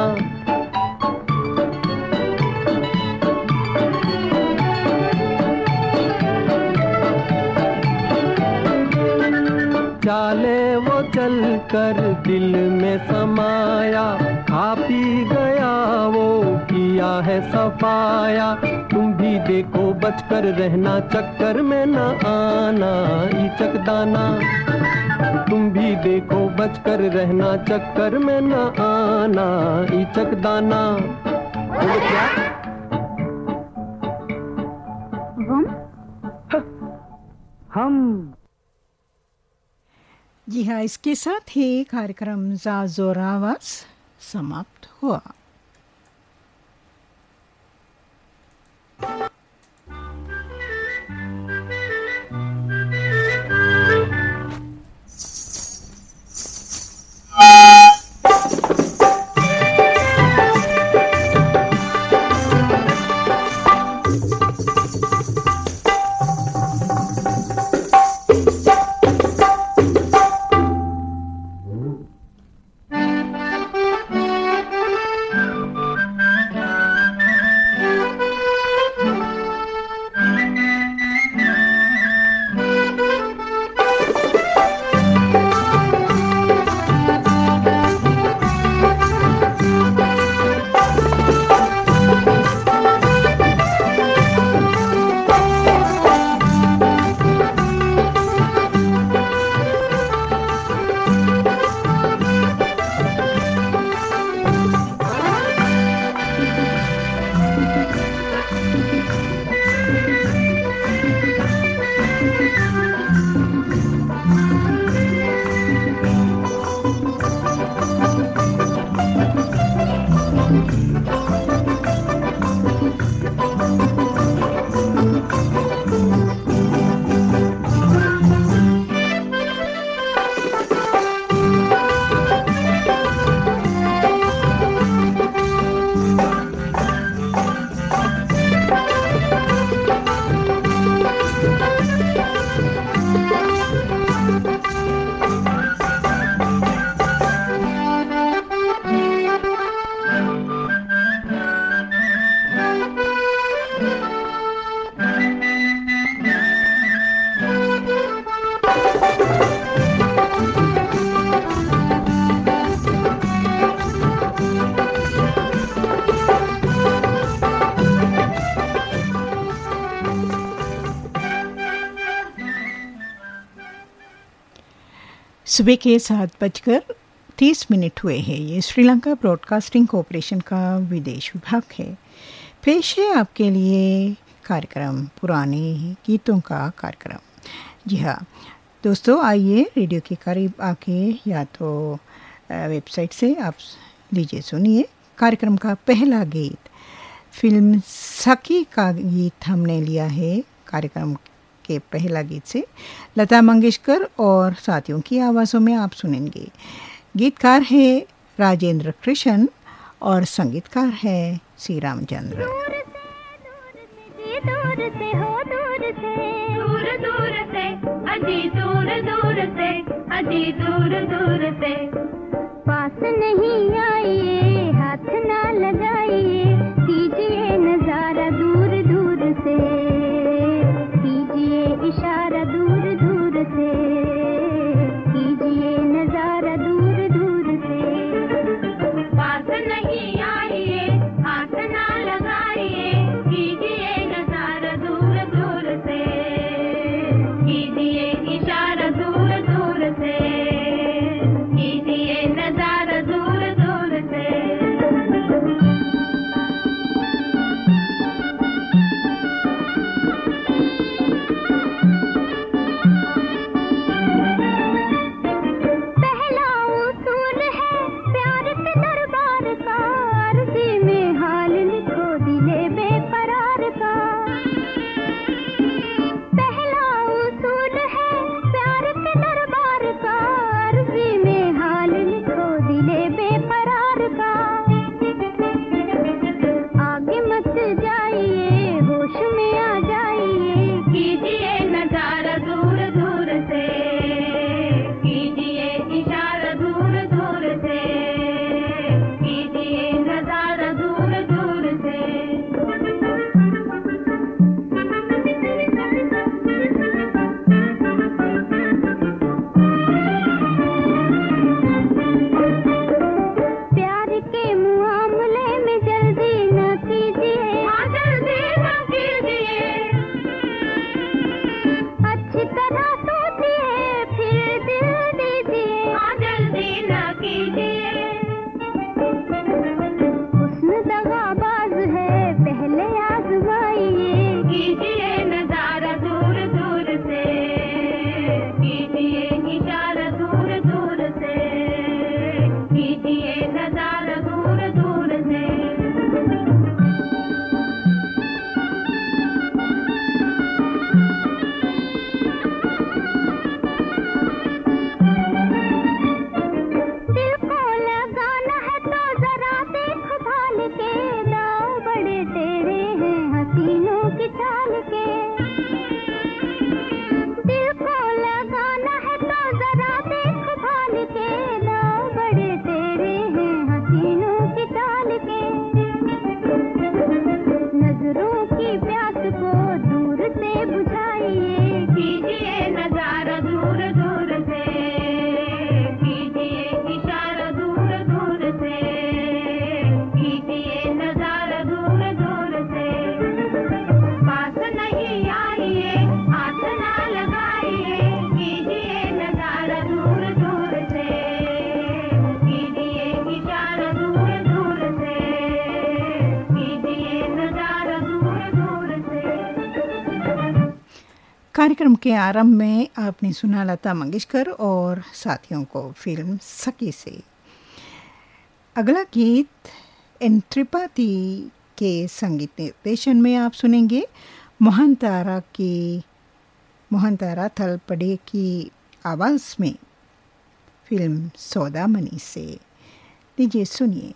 चाले वो चल कर दिल में समाया खा पी गया वो किया है सफाया तुम भी देखो बचकर रहना चक्कर में न आना ईचक दाना तुम भी देखो बचकर रहना चक्कर में न आना ईचक दाना बोलो क्या हम हम जी हाँ, इसके साथ ही कार्यक्रम ज़ाज़ोर आवाज़ समाप्त हुआ। सुबह के सात बजकर तीस मिनट हुए हैं। ये श्रीलंका ब्रॉडकास्टिंग कॉरपोरेशन का विदेश विभाग है। पेश है आपके लिए कार्यक्रम पुराने गीतों का कार्यक्रम। जी हाँ दोस्तों, आइए रेडियो के करीब आके या तो वेबसाइट से आप लीजिए सुनिए कार्यक्रम का पहला गीत। फिल्म सखी का गीत हमने लिया है कार्यक्रम के पहला गीत से। लता मंगेशकर और साथियों की आवाज़ों में आप सुनेंगे। गीतकार है राजेंद्र कृष्ण और संगीतकार है श्री रामचंद्र। दूर से हो दूर से दूर दूर से अजी दूर दूर से अजी दूर दूर से पास नहीं आइए, हाथ ना लगाइए, कीजिए नजारा दूर दूर से, कीजिए इशारा दूर दूर से, कीजिए नजारा दूर दूर से। पास नहीं आइए, हाथ ना लगाइए, कीजिए नजारा दूर दूर से, कीजिए इशारा दूर दूर से, कीजिए नजारा दूर दूर से। पहला उसूल है प्यार के दरबार का, अर्जी में हाल लिखो दिले बेकरार का। पहला उसूल है प्यार के दरबार का, अर्जी में हाल लिखो दिले बेकरार का। आगे मत जाइए, होश में आ जाइए, कीजिए नजारा दूर दूर से, कीजिए इशारा दूर दूर से, कीजिए नजारा दूर दूर से। प्यार के मुआमले में जल्दी न कीजिए, हाँ जल्दी न कीजिए, अच्छी तरह सोचिए फिर दिल दीजिए। हाँ जल्दी न कीजिए, हुस्न दगाबाज है पहले आजमाइए, कीजिए नजारा दूर दूर से, कीजिए इशारा दूर दूर से, कीजिए नजारा दूर दूर से। दिल को लगाना है तो जरा देख भाल के, दाव बड़े तेरे हैं हसीनों की चाल के। दिल को लगाना है तो जरा देख भाल के, दाव बड़े तेरे हैं हसीनों की चाल के। नजरों की प्यास को दूर से बुझाइए, कीजिए नजारा दूर दूर से, कीजिए इशारा दूर दूर से, कीजिए नजारा दूर दूर से। पास नहीं आइए, हाथ ना लगाइए, कीजिए नजारा दूर दूर से, कीजिए इशारा दूर दूर से, कीजिए नजारा दूर दूर से। कार्यक्रम के आरंभ में आपने सुना लता मंगेशकर और साथियों को फिल्म सखी से। अगला गीत एन त्रिपाठी के संगीत निर्देशन में आप सुनेंगे मोहन तारा की मोहन तारा थलपड़े की आवाज़ में फिल्म सौदामनी से। लीजिए सुनिए।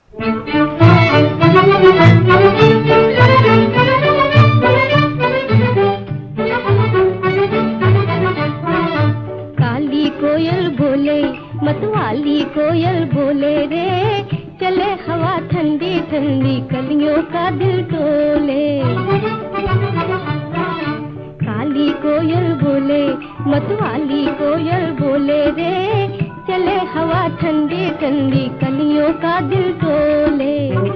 काली कोयल बोले मतवाली कोयल बोले रे, चले हवा ठंडी ठंडी कलियों का दिल टोले। काली कोयल बोले मतवाली कोयल बोले रे, चले हवा ठंडी ठंडी कलियों का दिल टोले।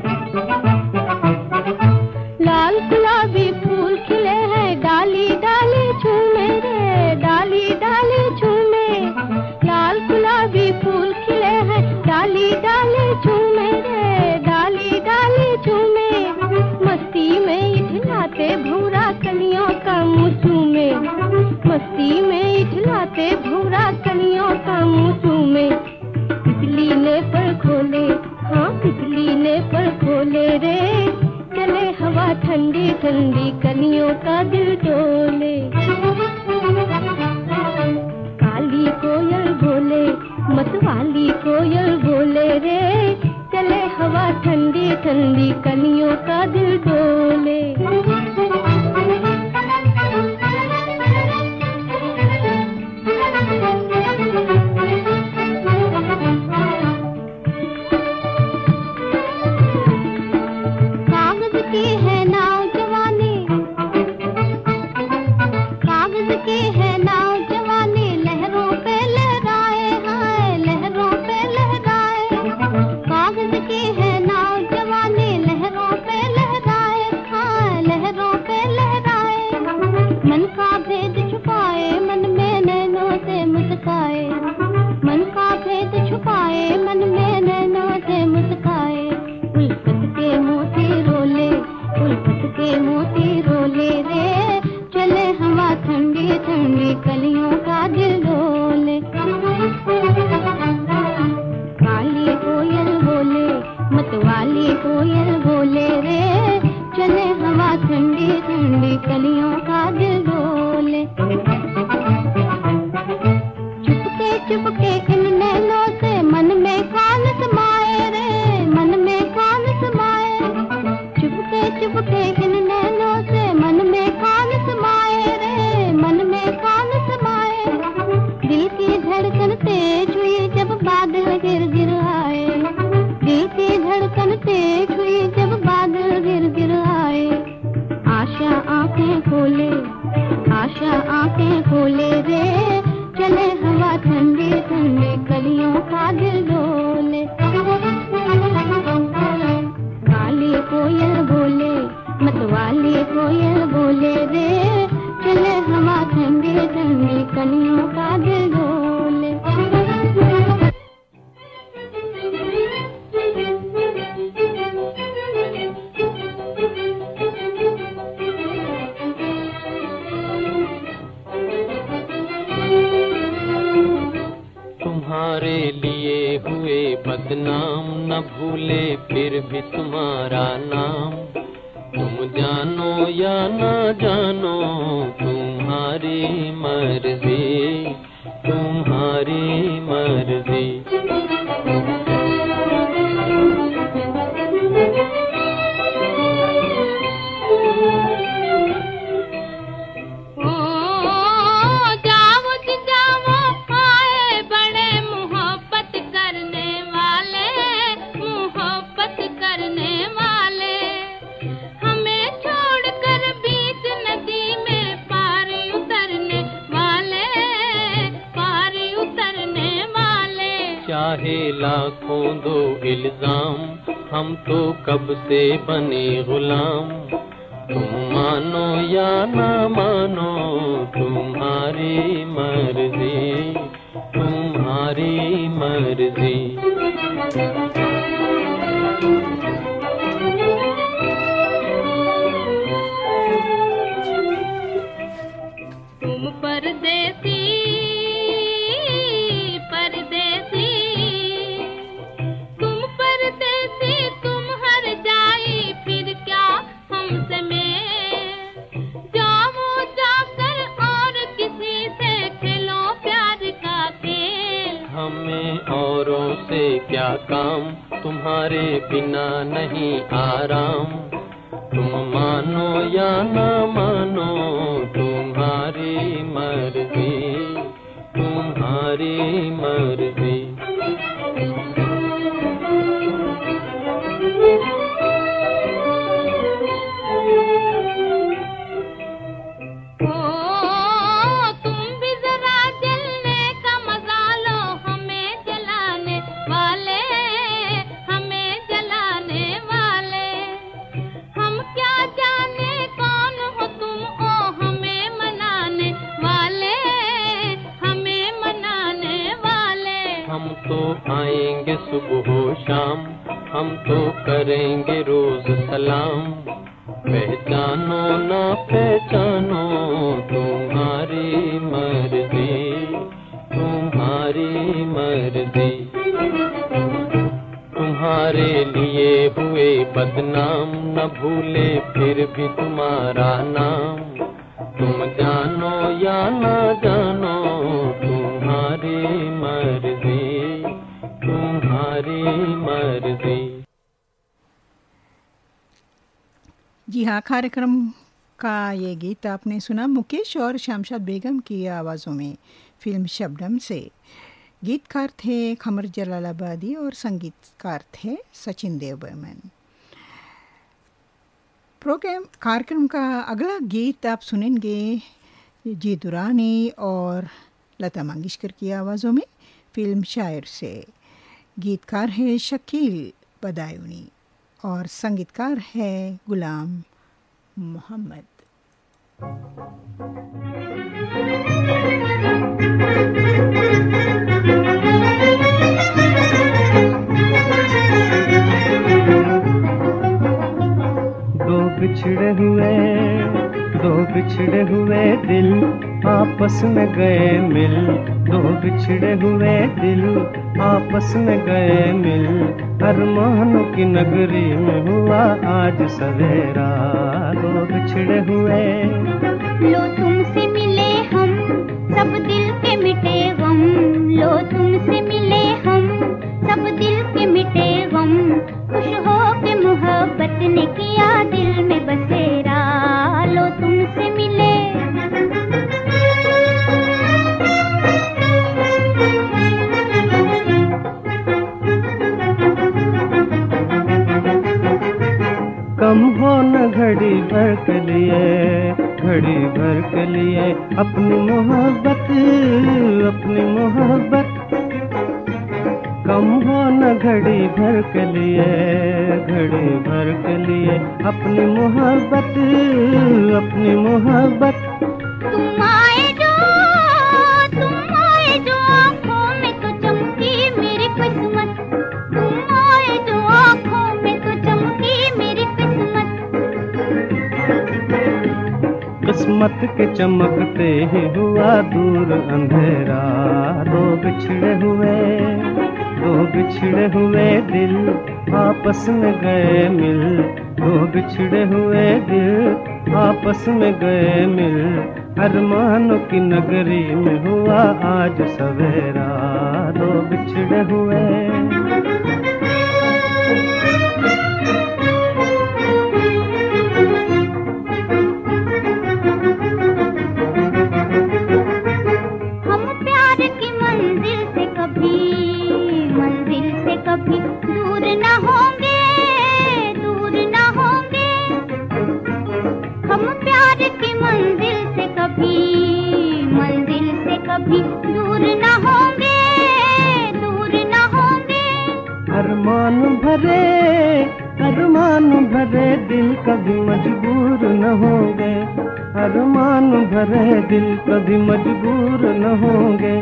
लाल गुलाबी फूल खिले हैं डाली डाली झूमे रे, डाली डाली झूमे। लाल गुलाबी ने पर खोले, हाँ तितली ने पर खोले रे, चले हवा ठंडी ठंडी कलियों का दिल डोले। काली कोयल बोले, मतवाली कोयल बोले रे, चले हवा ठंडी ठंडी कलियों का दिल डोले। कागज की है नाव जवानी, कागज की है नाव जवानी, लहरों पे लहराए, हाय लहरों पे लहराए। कागज की है नाव जवानी, लहरों पे लहराए, हाँ लहरों पे लहराए। मन का भेद छुपाए, मन में नैनों से मुस्काए, मन का भेद छुपाए, मन में नैनों से मुस्काए। उल्फत के मोती रोले, उल्फत के मोती रोले रे, चले हवा ठंडी ठंडी कलियों का दिल डोले। काली कोयल बोले, मतवाली कोयल बोले रे, चले हवा ठंडी ठंडी कलियों का दिल डोले। चुपके चुपके इन नैनों से मन में कान समाए रे, मन में कान समाए। चुपके चुपके इन नैनों से मन में कान समाए रे, मन में कान समाए। दिल की धड़कन तेज हुई जब बादल गिर गिर आए, दिल की धड़कन तेज हुई जब बादल गिर गिर आए। आशा आंखें खोले, आशा आंखें खोले रे, चले हवा ठंडी ठंडी कलियों का दिल डोले। काली कोयल बोले, मतवाली कोयल बोले रे, चले हवा ठंडी ठंडी कलियों का दिल डोले। तुम्हारे लिए हुए बदनाम, न भूले फिर भी तुम्हारा नाम। तुम जानो या न जानो तुम्हारी मर्जी, तुम्हारी मर्जी। चाहे लाखों दो इल्जाम, हम तो कब से बने गुलाम। तुम मानो या ना मानो तुम्हारी मर्जी, तुम्हारी मर्जी। तुम परदेसी परदेसी, तुम परदेसी, तुम हर जाई फिर क्या हमसे में। जाओ जाकर और किसी से खेलो प्यार का खेल। हमें औरों से क्या काम, तुम्हारे बिना नहीं आराम। तुम मानो या ना मानो तुम्हारी मर्जी, तुम्हारी मर्जी। आएंगे सुबह हो शाम, हम तो करेंगे रोज सलाम। पहचानो ना पहचानो तुम्हारी मर्जी, तुम्हारी मर्जी। तुम्हारे लिए हुए बदनाम, न भूले फिर भी तुम्हारा नाम। तुम जानो या न जानो तुम्हारी मर्जी, तुम्हारी मर्जी। जी हाँ, कार्यक्रम का ये गीत आपने सुना मुकेश और शामशाद बेगम की आवाज़ों में फिल्म शबनम से। गीतकार थे खमर जलालाबादी और संगीतकार थे सचिन देव बर्मन। प्रोग्राम कार्यक्रम का अगला गीत आप सुनेंगे जी दुरानी और लता मंगेशकर की आवाज़ों में फिल्म शायर से। गीतकार है शकील बदायूनी और संगीतकार है गुलाम मोहम्मद। दो बिछड़े हुए दो बिछड़े हुए दिल आपस में गए मिल, दो बिछड़े हुए दिल आपस में गए मिल। अरमानों की नगरी में हुआ आज सवेरा, दो बिछड़े हुए। लो तुमसे मिले हम सब दिल के मिटे गम, लो तुमसे मिले हम सब दिल के मिटे गम। खुश हो के मोहब्बत ने किया दिल में बसेरा, लो तुमसे मिले। कम हो न घड़ी भर के लिए, घड़ी भर के लिए अपनी मोहब्बत, अपनी मोहब्बत। कम हो न घड़ी भर के लिए, घड़ी भर के लिए अपनी मोहब्बत, अपनी मोहब्बत। तुम आए जो तुम आए जो आँखों में तो चमकी मेरी किस्मत, तुम आए जो आँखों में तो चमकी मेरी किस्मत। किस्मत के चमकते ही हुआ दूर अंधेरा, दो बिछड़े हुए दो बिछड़े हुए दिल आपस में गए मिल, दो बिछड़े हुए दिल आपस में गए मिल। अरमानों की नगरी में हुआ आज सवेरा, दो बिछड़े हुए। कभी दूर न होंगे, दूर न होंगे। हम प्यार की मंजिल से कभी, मंजिल से कभी दूर न होंगे, दूर न होंगे। अरमान भरे अरमान भरे दिल कभी मजबूर न होंगे, अरमान भरे दिल कभी मजबूर न होंगे।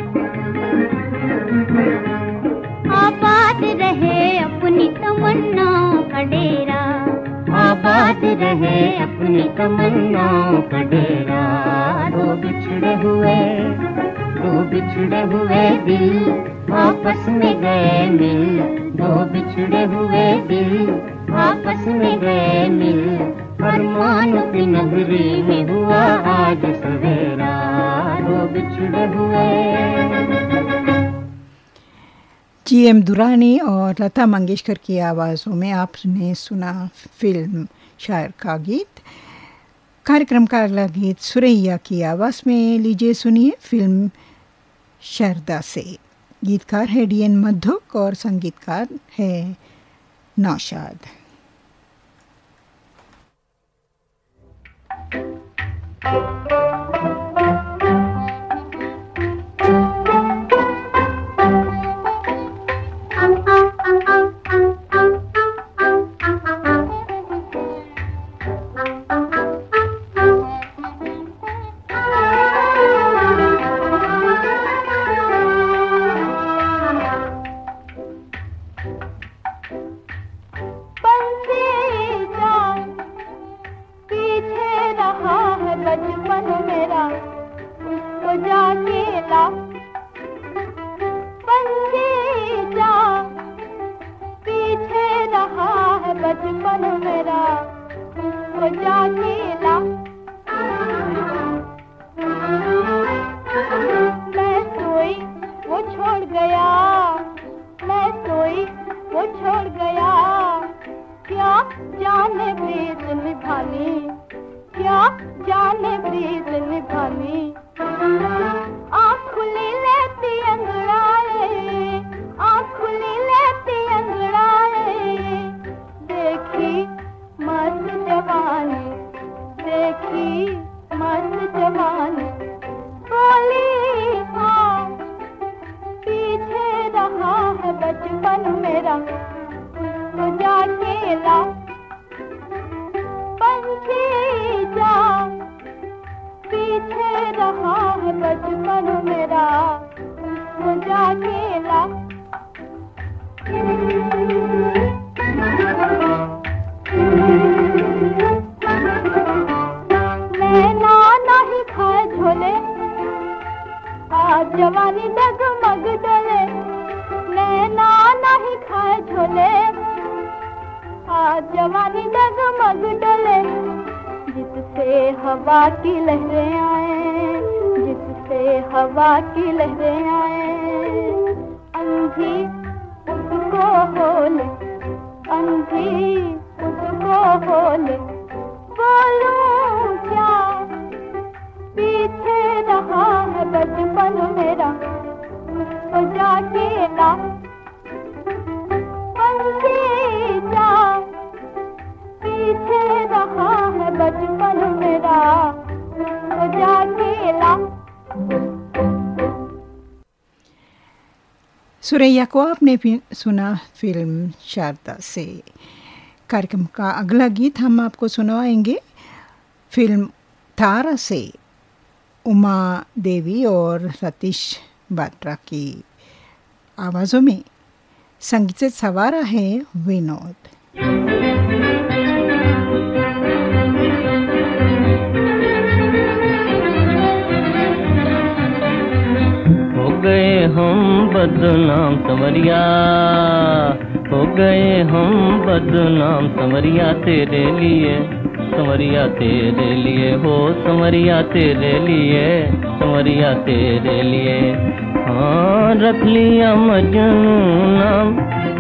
आबाद रहे अपनी तमन्नाओं का डेरा, आबाद रहे अपनी तमन्नाओं का डेरा। दो बिछड़े हुए दो बिछड़े हुए दिल आपस में गए मिल, दो बिछड़े हुए दिल आपस में गए मिल। अरमानों की नगरी में हुआ आज सवेरा, दो बिछड़े हुए। जी एम दुरानी और लता मंगेशकर की आवाज़ों में आपने सुना फिल्म शायर का गीत। कार्यक्रम का अगला गीत सुरैया की आवाज़ में लीजिए सुनिए फिल्म शारदा से। गीतकार है डी एन मधुक और संगीतकार है नौशाद। पीछे रहा है बचपन बचपन मेरा वो जाके ला। मैं सोई वो छोड़ गया, मैं सोई वो छोड़ गया, क्या जाने प्रीत निभानी, क्या जाने प्रीत निभानी। आँख खुली लेती अंगड़ाए, आँख खुली लेती अंगड़ाए, देखी मस्त जवानी, देखी मस्त जवानी। बोली हाँ पीछे रहा है बचपन मेरा तो जाके ला। पंछी जा पीछे रहा है बचपन मेरा तो जाके ला। नैना नहीं खाए झोले, आज जवानी डगमग डोले। नैना नहीं खाए झोले, आज जवानी डगमग डोले। जिससे हवा की लहरें आए, जिससे हवा की लहरें आए, अंधी उसको होले, अंधी उसको होले। बोलूं क्या पीछे रहा है बचपन मेरा तो जाके ला। पंछी जा पीछे रहा है बचपन मेरा तो जाके ला। सुरैया को आपने भी सुना फिल्म शारदा से। कार्यक्रम का अगला गीत हम आपको सुनवाएंगे फिल्म तारा से, उमा देवी और सतीश बात्रा की आवाज़ों में। संगीत से सवारा है विनोद। हो गए हम बदनाम संवरिया, हो गए हम बदनाम संवरिया तेरे लिए, संवरिया तेरे लिए हो, संवरिया तेरे लिए, संवरिया तेरे लिए। हाँ रख लिया मजनू नाम,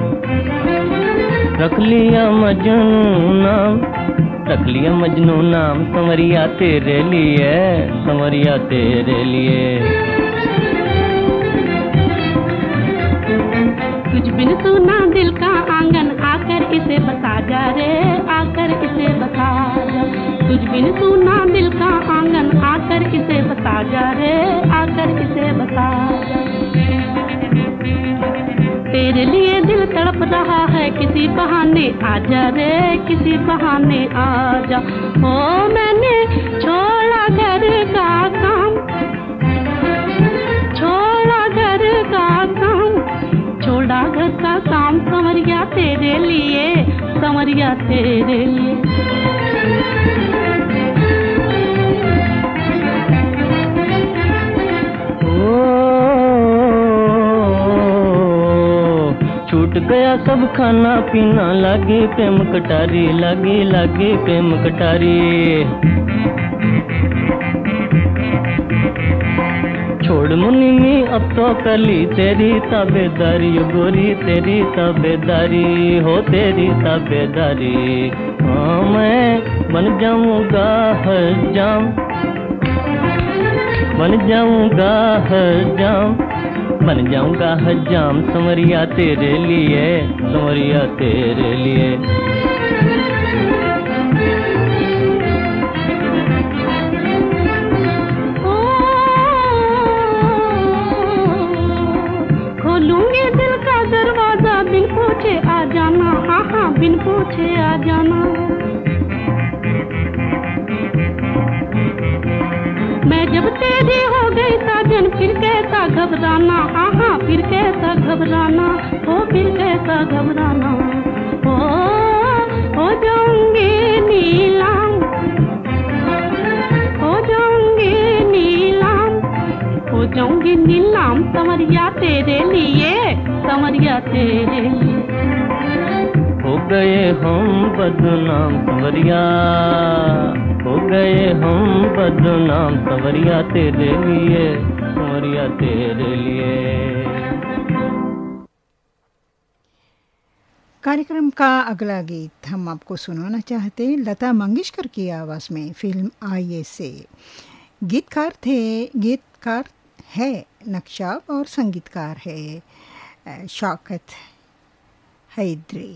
रख लिया मजनू नाम, रख लिया मजनू नाम, संवरिया तेरे लिए, संवरिया तेरे लिए। कुछ बिन सुना दिल का आंगन, आकर इसे बता जा रे, आकर इसे बता जा। कुछ बिन सुना दिल का आंगन, आकर इसे बता जा रे, आकर इसे बता जा। तेरे लिए दिल तड़प रहा है, किसी बहाने आ जा रे, किसी बहाने आ जा। ओ मैंने छोड़ा घर का काम, छोड़ा घर का काम, छोड़ा घर का काम, संवरिया तेरे लिए, संवरिया तेरे लिए। छूट गया सब खाना पीना, लगी प्रेम कटारी, लगी लगी प्रेम कटारी। छोड़ मुनि में अब तो कली तेरी ताबेदारी, गोरी तेरी ताबेदारी हो, तेरी ताबेदारी। हाँ मैं बन जाऊंगा हर जाम, बन जाऊंगा हर जाम, बन जाऊंगा हर जाम, संवरिया तेरे लिए, संवरिया तेरे लिए। बिन पूछे आ जाना, हाँ हाँ बिन पूछे आ जाना। मैं जब तेरी हो गई साजन, फिर कैसा घबराना, हाँ हाँ फिर कैसा घबराना, हो फिर कैसा घबराना। हो हो जाऊंगी नीलाम, हो जाऊंगी नीलाम, हो जाऊंगी नीलाम, संवरिया तेरे लिए, संवरिया तेरे लिए। हो गए हम बदनाम संवरिया, हो गए हम बदनाम संवरिया तेरे लिए, संवरिया तेरे लिए। कार्यक्रम का अगला गीत हम आपको सुनाना चाहते हैं लता मंगेशकर की आवाज़ में, फिल्म आइए से। गीतकार थे गीतकार है नक्शाब और संगीतकार है शौकत हैदरी।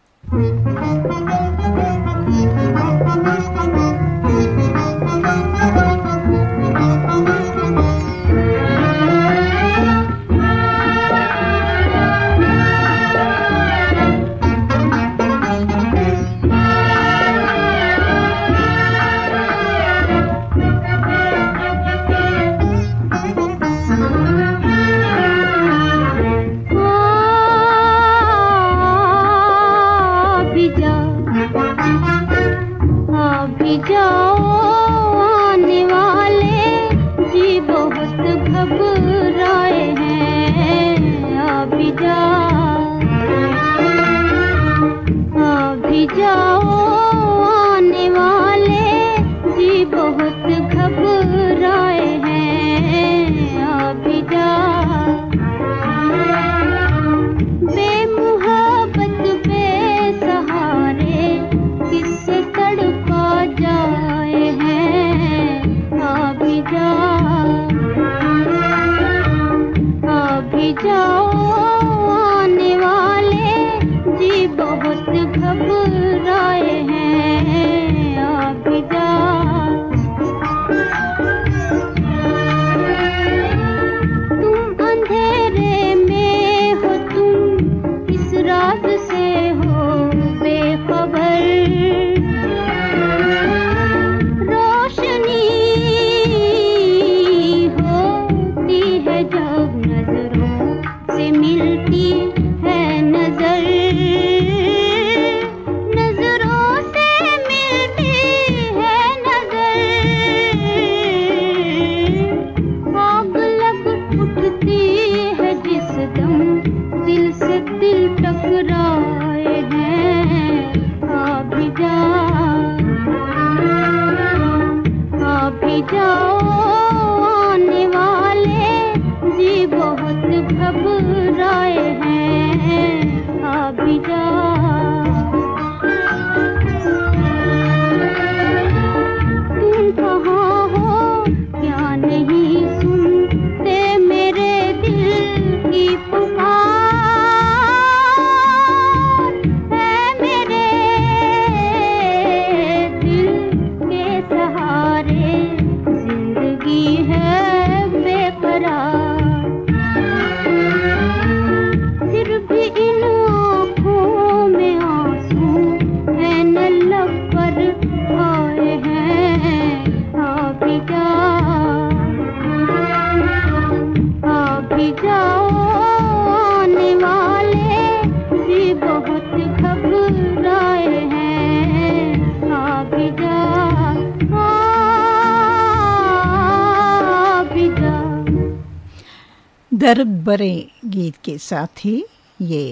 दर्द भरे गीत के साथ ही ये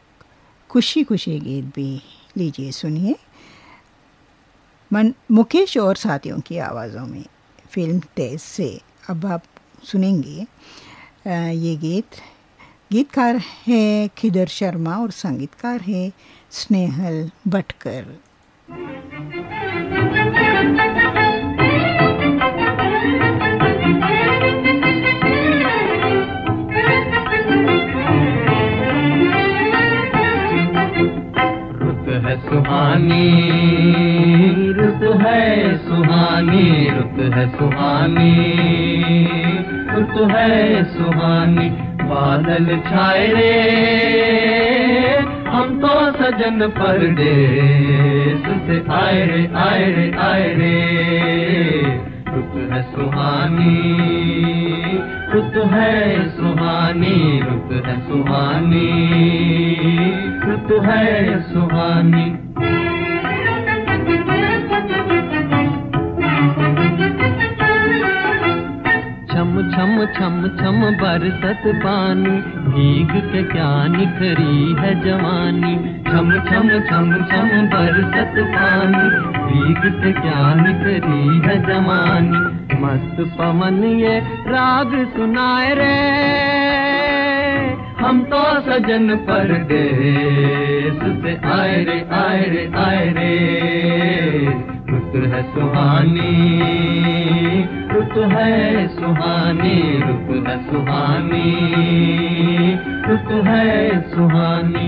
खुशी खुशी गीत भी लीजिए सुनिए, मन मुकेश और साथियों की आवाज़ों में, फिल्म तेज से। अब आप सुनेंगे ये गीत, गीतकार है खिदर शर्मा और संगीतकार है स्नेहल भटकर। है सुहानी रुत है सुहानी, रुत है सुहानी, रुत है सुहानी। बादल छाए रे हम तो सजन परदेस से आए रे, आए रे, आए रे। रुत है सुहानी, रुत है सुहानी, रुत है सुहानी, रुत है सुहानी। छम छम छम छम बरसत पानी, भीग के क्या निखरी है जवानी। छम छम छम छम बरसत पानी, भीग के क्या निखरी है जवानी। मस्त पवन ये राग सुनाए रे, हम तो सजन परदेस से आए रे आए रे आए रे। रुत है सुहानी, रुत है सुहानी, रुत है सुहानी, रुत है सुहानी।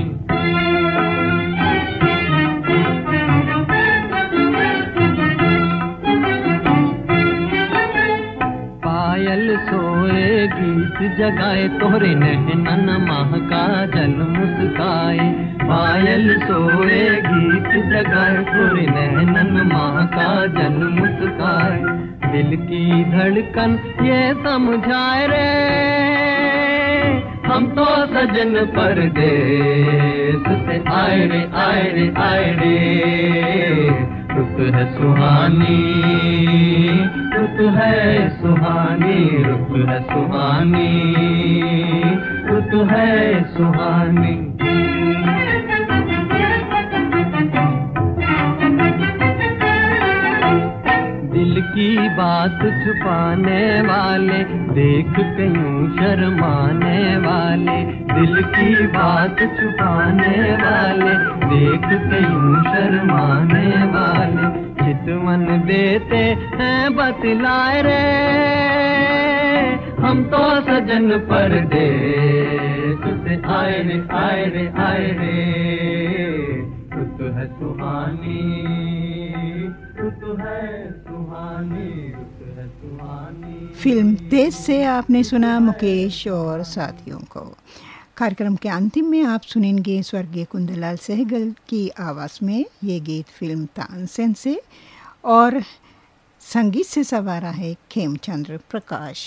पायल सोए गीत जगाए, तोहरे नैनन माह का जल मुस्काए। पायल सोए गीत जगाए, तोहरे नैनन माह का जल मुस्काए। दिल की धड़कन ये समझाए रे, हम तो सजन परदेस से आए रे आए रे आए रे। रुत है सुहानी, रुत है सुहानी, रुत है सुहानी, रुत है सुहानी। दिल की बात छुपाने वाले, देख के यूं शर्माने वाले। दिल की बात छुपाने वाले, देख के यूं शर्माने वाले। चितवन देते हैं बतलाए रे, हम तो सजन परदेस से आए रे आए रे आए रे। रुत है सुहानी, रुत है सुहानी, रुत है सुहानी। फिल्म तेज से आपने सुना मुकेश और साथियों को। कार्यक्रम के अंतिम में आप सुनेंगे स्वर्गीय कुंदलाल सहगल की आवाज़ में ये गीत फिल्म तानसेन से, और संगीत से सवारा है खेमचंद्र प्रकाश।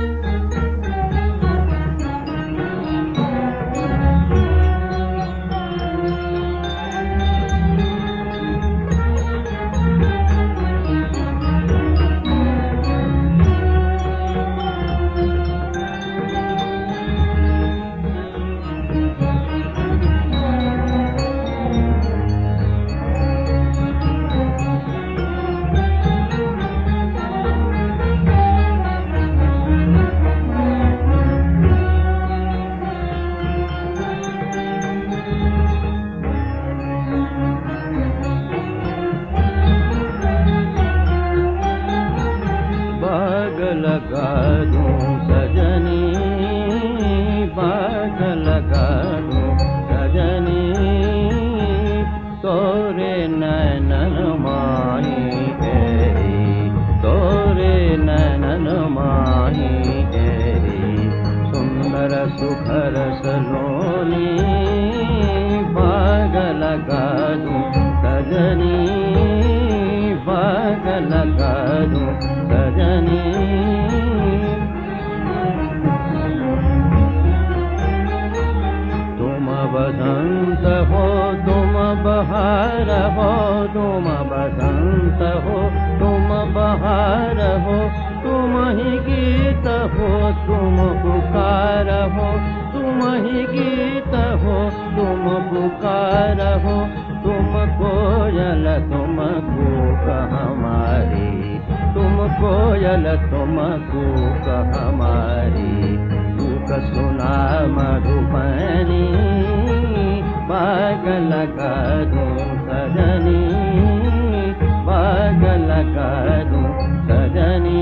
लगा दूं सजनी, बाग लगा दूं सजनी, तोरे नैनन माही गहरी, तोरे नैनन माही गहरी। सुंदर सुखर सलोनी, बाग लगा दूं सजनी, बाग लगा दूं सजनी। तुम बसंत हो, तुम बहार हो, तुम बसंत हो, तुम बहार हो। तुम ही गीत हो, तुम पुकार हो, तुम ही गीत हो, तुम पुकार हो। तुम कोयल, तुम कूक हमारी, तुम कोयल, तुम कूक हमारी। कूक सुना मधुबनी, बाग लगा दूं सजनी, बाग लगा दूं सजनी।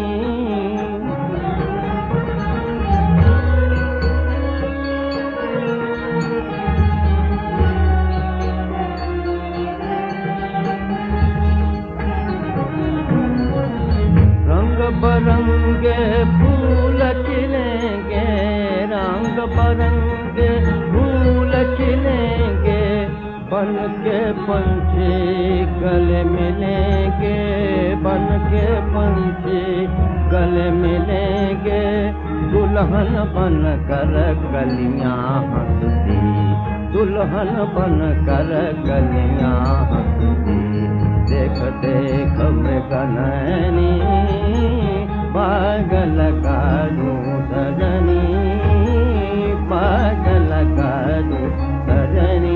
बरंगे फूल खिलेंगे, रंग बरंगे फूल खिलेंगे। बन के पंछी गले मिलेंगे, बन के पंछी गले मिलेंगे। दुल्हन बन कर गलियां हंसती, दुल्हन बन कर गलियां हंसती। देख देख मृगनयनी, बाग लगा दूं सजनी, बाग लगा दूं सजनी।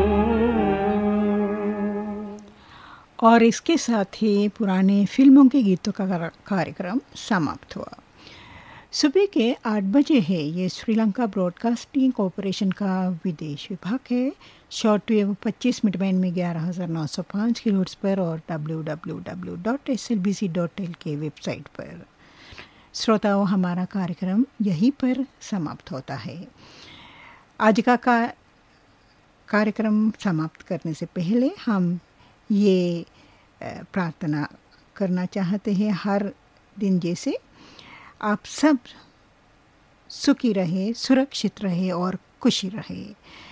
और इसके साथ ही पुराने फिल्मों के गीतों का कार्यक्रम समाप्त हुआ। सुबह के आठ बजे है। ये श्रीलंका ब्रॉडकास्टिंग कॉरपोरेशन का विदेश विभाग है। शॉर्ट वेव पच्चीस मीटर बैंड में ग्यारह हज़ार नौ सौ पाँच किलोहर्ट्ज़ पर और W W W dot S L B C dot L K website पर। श्रोताओं, हमारा कार्यक्रम यहीं पर समाप्त होता है। आज का, का कार्यक्रम समाप्त करने से पहले हम ये प्रार्थना करना चाहते हैं, हर दिन जैसे आप सब सुखी रहे, सुरक्षित रहे और खुशी रहे।